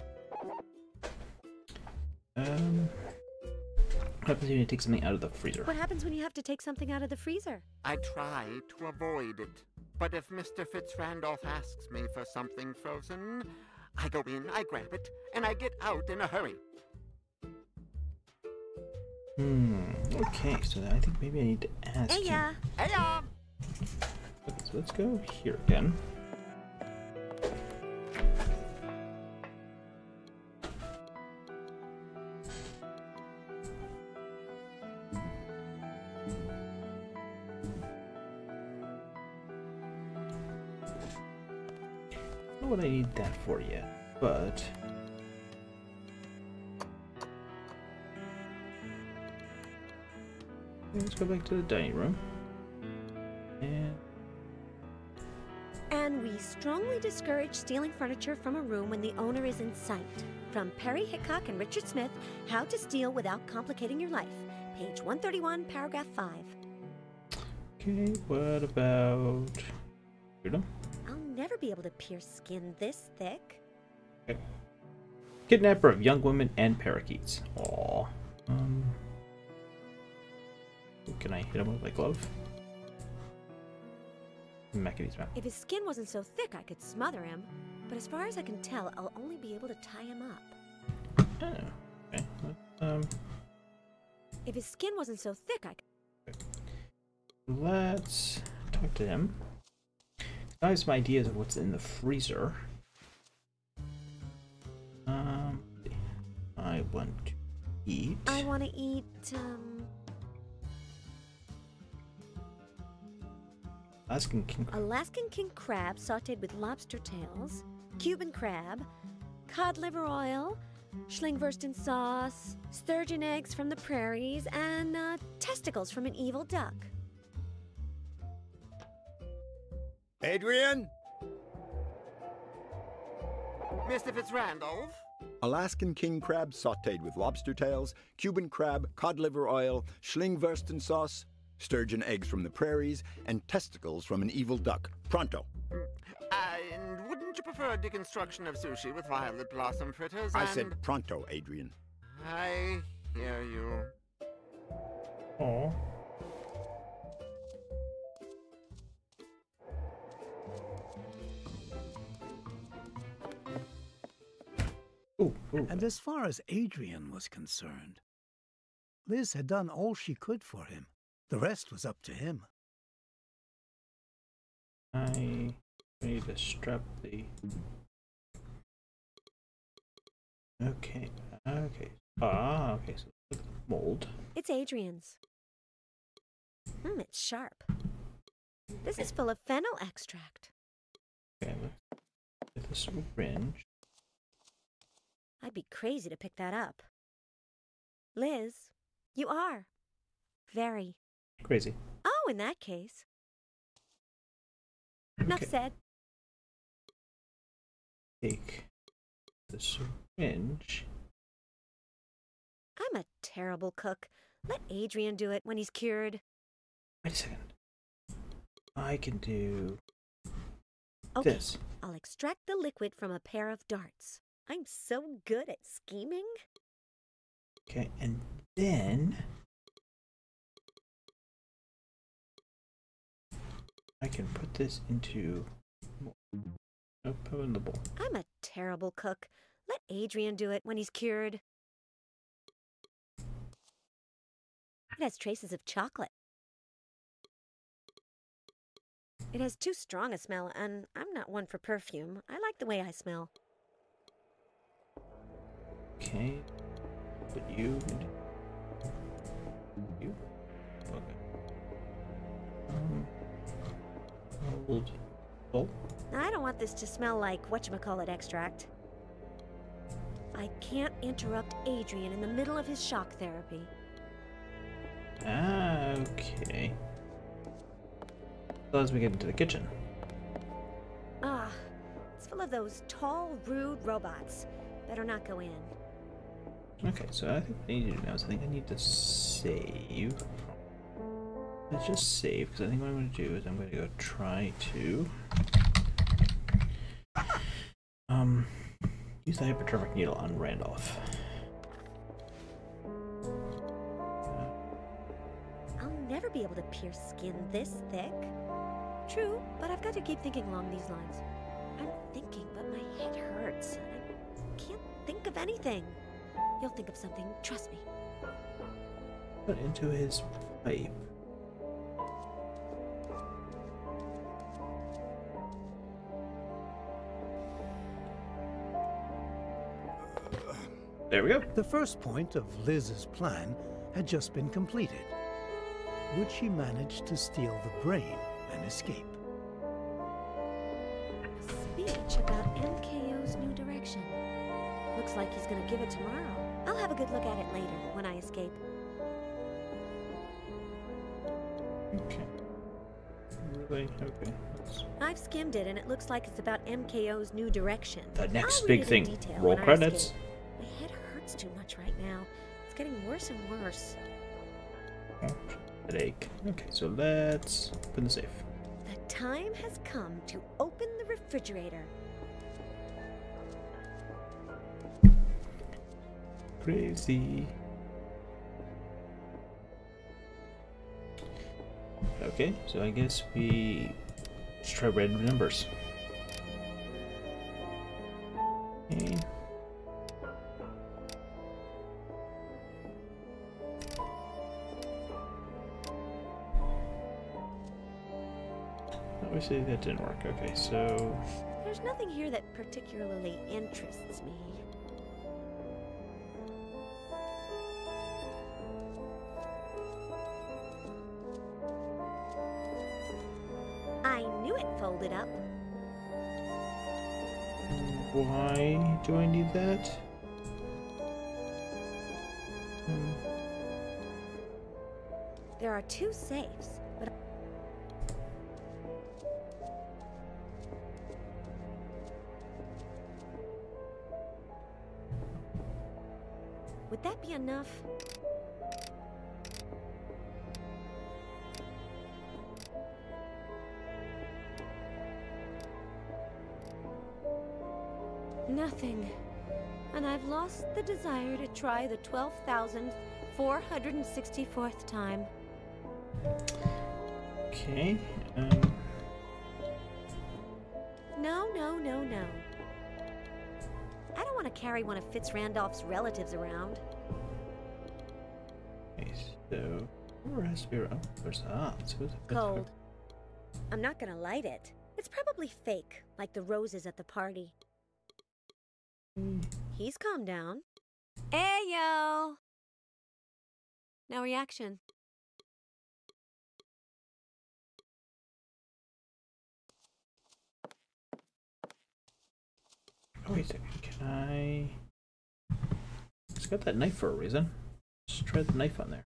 What happens when you take something out of the freezer? What happens when you have to take something out of the freezer? I try to avoid it. But if Mr. Fitz-Randolph asks me for something frozen, I go in, I grab it, and I get out in a hurry. Okay, so I think maybe I need to ask him. Heya! Okay, so let's go here again. I don't know what I need that for yet, but... let's go back to the dining room. strongly discourage stealing furniture from a room when the owner is in sight. From Perry Hickok and Richard Smith, How to Steal Without Complicating Your Life. Page 131, paragraph 5. Okay, what about freedom? I'll never be able to pierce skin this thick. Okay. Kidnapper of young women and parakeets. Aww. Can I hit him with my glove? Macabee's map. If his skin wasn't so thick, I could smother him. But as far as I can tell, I'll only be able to tie him up. Oh, okay. If his skin wasn't so thick, I could... Let's talk to him. I have some ideas of what's in the freezer. I want to eat. I want to eat, Alaskan king crab sautéed with lobster tails, Cuban crab, cod liver oil, Schlingwursten sauce, sturgeon eggs from the prairies, and testicles from an evil duck. Adrian? Mr. Fitzrandolph? Alaskan king crab sautéed with lobster tails, Cuban crab, cod liver oil, Schlingwursten sauce, sturgeon eggs from the prairies, and testicles from an evil duck. Pronto. And wouldn't you prefer a deconstruction of sushi with violet blossom fritters? I said pronto, Adrian. I hear you. Oh. Ooh. And as far as Adrian was concerned, Liz had done all she could for him. The rest was up to him. I need to strap the... Okay. Okay, so mold. It's Adrian's. It's sharp. This is full of fennel extract. Okay, let's get the syringe. I'd be crazy to pick that up. Liz, you are. Very. Crazy. Oh, in that case. Enough said. Take the syringe. I'm a terrible cook. Let Adrian do it when he's cured. Wait a second. I can do this. I'll extract the liquid from a pair of darts. I'm so good at scheming. Okay, and then I can put this into... Nope, put it in the bowl. I'm a terrible cook. Let Adrian do it when he's cured. It has traces of chocolate. It has too strong a smell, and I'm not one for perfume. I like the way I smell. Okay. Put you into... You? Okay. Hold. Bowl? I don't want this to smell like whatchamacallit extract. I can't interrupt Adrian in the middle of his shock therapy. Okay. So as we get into the kitchen. It's full of those tall, rude robots. Better not go in. Okay, so I think what I need to do now is I think I need to save. Let's just save, because I think what I'm going to do is I'm going to go try to use the hypodermic needle on Randolph. I'll never be able to pierce skin this thick. True, but I've got to keep thinking along these lines. I'm thinking, but my head hurts, and I can't think of anything. You'll think of something, trust me. Put into his pipe. There we go. The first point of Liz's plan had just been completed. Would she manage to steal the brain and escape? A speech about MKO's new direction. Looks like he's gonna give it tomorrow. I'll have a good look at it later when I escape. Okay. Wait, okay. I've skimmed it, and it looks like it's about MKO's new direction. The next I'll big read it in thing. detail Roll when I credits. escape. My head hurts too much right now. It's getting worse and worse. Headache. Okay, so let's open the safe. The time has come to open the refrigerator. Crazy. Okay, so I guess we let's try random numbers. Okay. Obviously that didn't work. Okay, so There's nothing here that particularly interests me. I knew it folded up. why do I need that? There are 2 safes, but would that be enough? Nothing. And I've lost the desire to try the 12,464th time. Okay. No, no, no, no. I don't want to carry one of Fitz Randolph's relatives around. Okay, so where has to be? Oh, there's Cold. I'm not gonna light it. It's probably fake, like the roses at the party. He's calmed down. Ayo! No reaction. Oh, wait a second. Can I? It's got that knife for a reason. Just try the knife on there.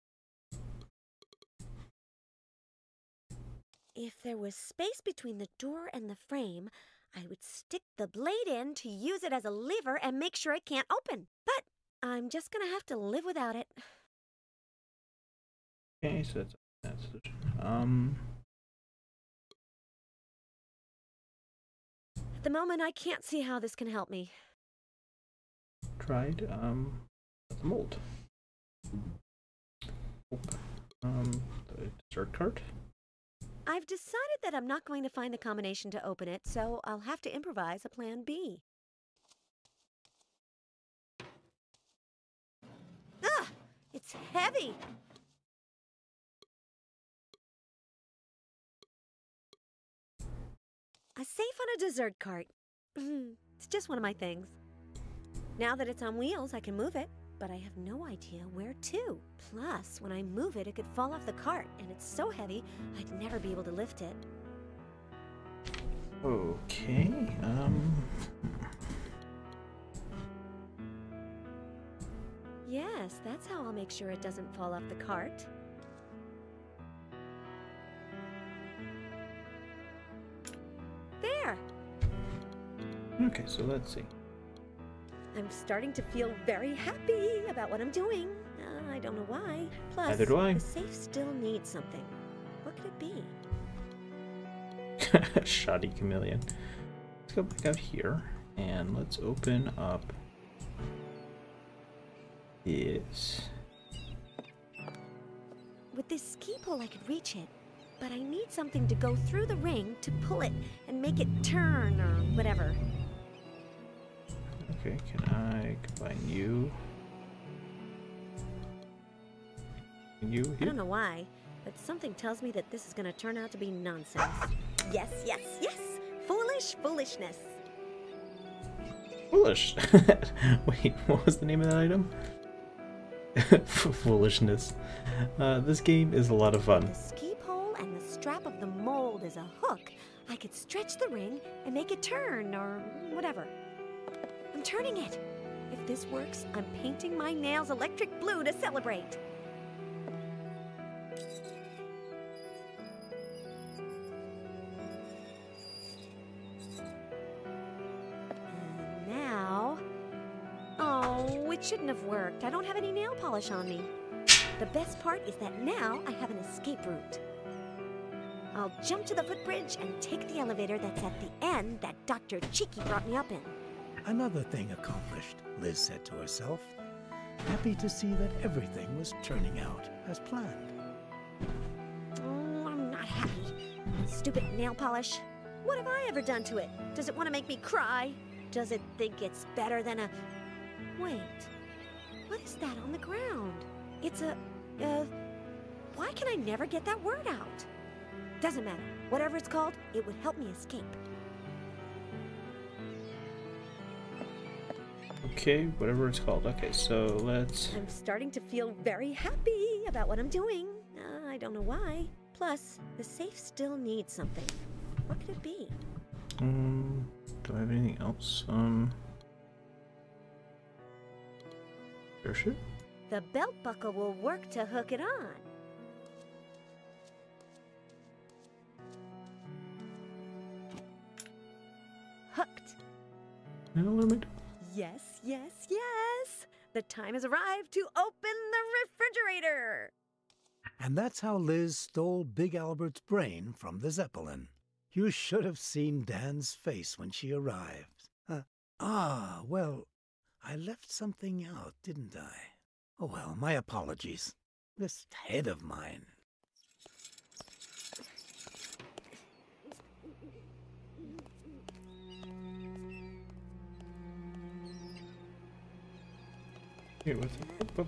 If there was space between the door and the frame, I would stick the blade in to use it as a lever and make sure it can't open. But I'm just gonna have to live without it. Okay, so that's solution. At the moment, I can't see how this can help me. Tried the mold. The dessert cart. I've decided that I'm not going to find the combination to open it, so I'll have to improvise a plan B. Ah! It's heavy! A safe on a dessert cart. It's just one of my things. Now that it's on wheels, I can move it, but I have no idea where to. Plus, when I move it, it could fall off the cart, and it's so heavy, I'd never be able to lift it. Okay, Yes, that's how I'll make sure it doesn't fall off the cart. There! Okay, so let's see. I'm starting to feel very happy about what I'm doing. I don't know why. Plus, Neither do I. the safe still needs something. What could it be? Shoddy chameleon. Let's go back out here and let's open up this. With this ski pole, I could reach it, but I need something to go through the ring to pull it and make it turn or whatever. Okay, can I combine you? And you I here? don't know why, but something tells me that this is going to turn out to be nonsense. Yes, yes, yes! Foolish foolishness! Foolish! Wait, what was the name of that item? Foolishness. This game is a lot of fun. The ski pole and the strap of the mold is a hook. I could stretch the ring and make it turn or whatever. I'm turning it. If this works, I'm painting my nails electric blue to celebrate. wouldn't have worked. I don't have any nail polish on me. The best part is that now I have an escape route. I'll jump to the footbridge and take the elevator that's at the end that Dr. Cheeky brought me up in. Another thing accomplished, Liz said to herself, happy to see that everything was turning out as planned. Oh, I'm not happy. Stupid nail polish. What have I ever done to it? Does it want to make me cry? Does it think it's better than a... Wait. What is that on the ground? It's a... Why can I never get that word out? Doesn't matter. Whatever it's called, it would help me escape. Okay, whatever it's called. Okay, so let's... I'm starting to feel very happy about what I'm doing. I don't know why. Plus, the safe still needs something. What could it be? Do I have anything else? Parachute? The belt buckle will work to hook it on. Hooked. No limit. Yes, yes, yes! The time has arrived to open the refrigerator! And that's how Liz stole Big Albert's brain from the Zeppelin. You should have seen Dan's face when she arrived. Well, I left something out, didn't I? Oh well, my apologies. This head of mine. Here, what's it?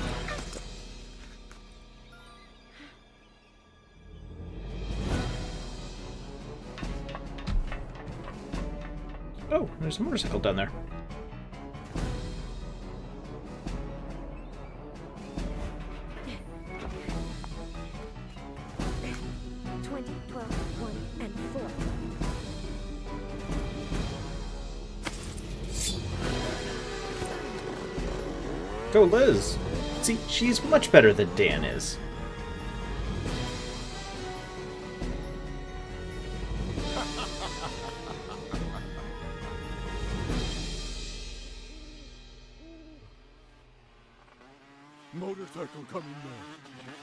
Oh, there's a motorcycle down there. Go, Liz! See, she's much better than Dan is. Motorcycle coming now.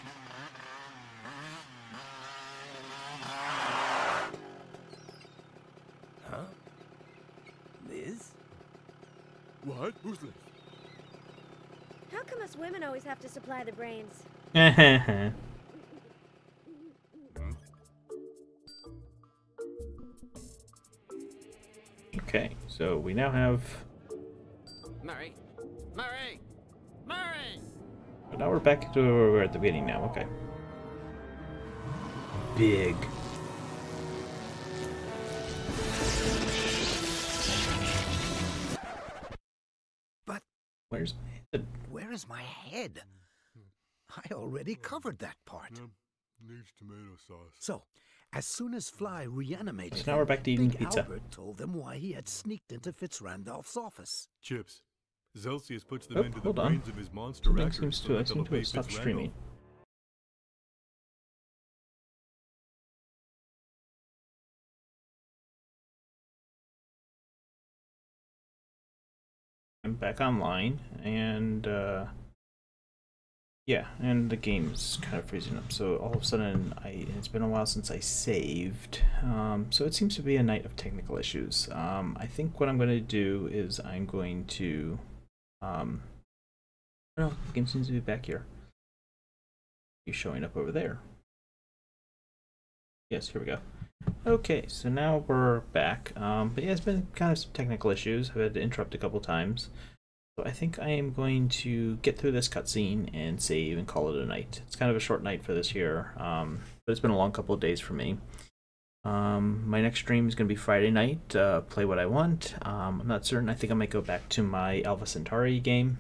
Huh? Liz? What? Who's Liz? How come us women always have to supply the brains? Okay, so we now have... Murray! Murray! Murray! But now we're back to where we were at the beginning now, okay. Big. But... Where's my head? Where is my head? I already covered that part. Needs tomato sauce. So, as soon as Fly reanimated So now we're back to eating Big pizza. Albert told them why he had sneaked into Fitzrandolph's office. Chips. Zelsius puts them Oh, into the hold on. brains of his monster Something records seems so to, that I seem they'll to obey have stopped Fitzrandolph. streaming. I'm back online, and yeah, and the game's kind of freezing up. So all of a sudden, it's been a while since I saved. So it seems to be a night of technical issues. I think what I'm going to do is I'm going to. Oh, the game seems to be back here. He's showing up over there. Yes, here we go. Okay, so now we're back. But yeah, it's been kind of some technical issues. I've had to interrupt a couple times. So I think I am going to get through this cutscene and save and call it a night. It's kind of a short night for this year, but it's been a long couple of days for me. My next stream is going to be Friday night, play what I want. I'm not certain. I think I might go back to my Alpha Centauri game.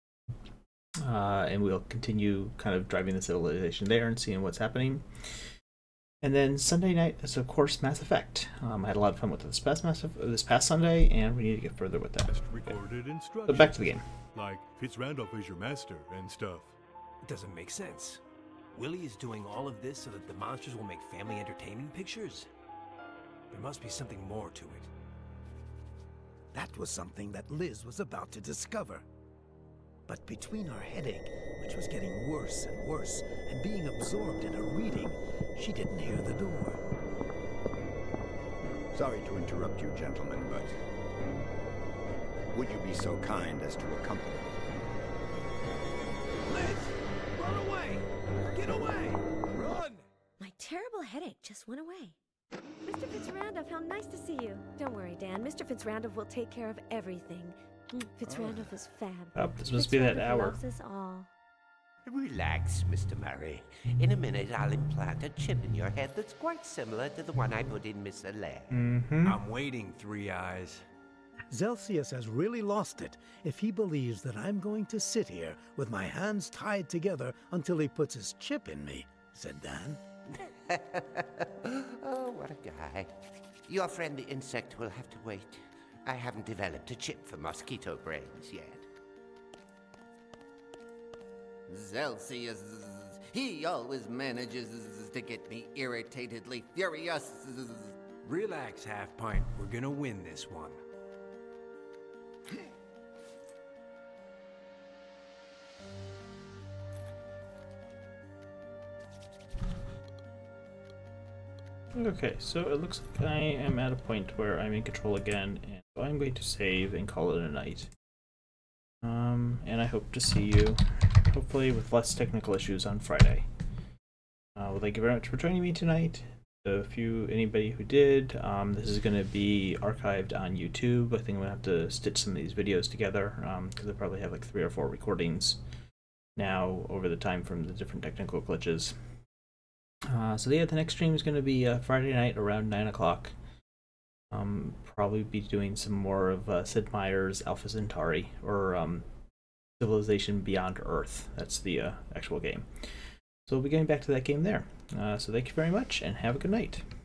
And we'll continue kind of driving the civilization there and seeing what's happening. And then Sunday night is, of course, Mass Effect. I had a lot of fun with this past Sunday, and we need to get further with that. Recorded So instructions. back to the game. Like Fitzrandolph is your master and stuff. It doesn't make sense. Willie is doing all of this so that the monsters will make family entertainment pictures? There must be something more to it. That was something that Liz was about to discover. But between her headache, which was getting worse and worse, and being absorbed in her reading, she didn't hear the door. Sorry to interrupt you, gentlemen, but would you be so kind as to accompany me? Liz! Run away! Get away! Run! My terrible headache just went away. Mr. Fitzrandolph, how nice to see you. Don't worry, Dan. Mr. Fitzrandolph will take care of everything. Fitzrandolph is fab. Oh, this must be that hour. Loves us all. Relax, Mr. Murray. In a minute, I'll implant a chip in your head that's quite similar to the one I put in Miss Allaire. I'm waiting, Three Eyes. Zelsius has really lost it if he believes that I'm going to sit here with my hands tied together until he puts his chip in me, said Dan. Oh, what a guy. Your friend the insect will have to wait. I haven't developed a chip for mosquito brains yet. Zelsius, he always manages to get me irritatedly furious. Relax, Half Pint. We're gonna win this one. Okay, so it looks like I am at a point where I'm in control again, and so I'm going to save and call it a night. And I hope to see you, hopefully with less technical issues, on Friday. Well, thank you very much for joining me tonight. Anybody who did, this is going to be archived on YouTube. I think I'm going to have to stitch some of these videos together, because I probably have like 3 or 4 recordings now over the time from the different technical glitches. So yeah, the next stream is going to be Friday night around 9 o'clock. Probably be doing some more of Sid Meier's Alpha Centauri, or Civilization Beyond Earth. That's the actual game. So we'll be getting back to that game there. So thank you very much, and have a good night.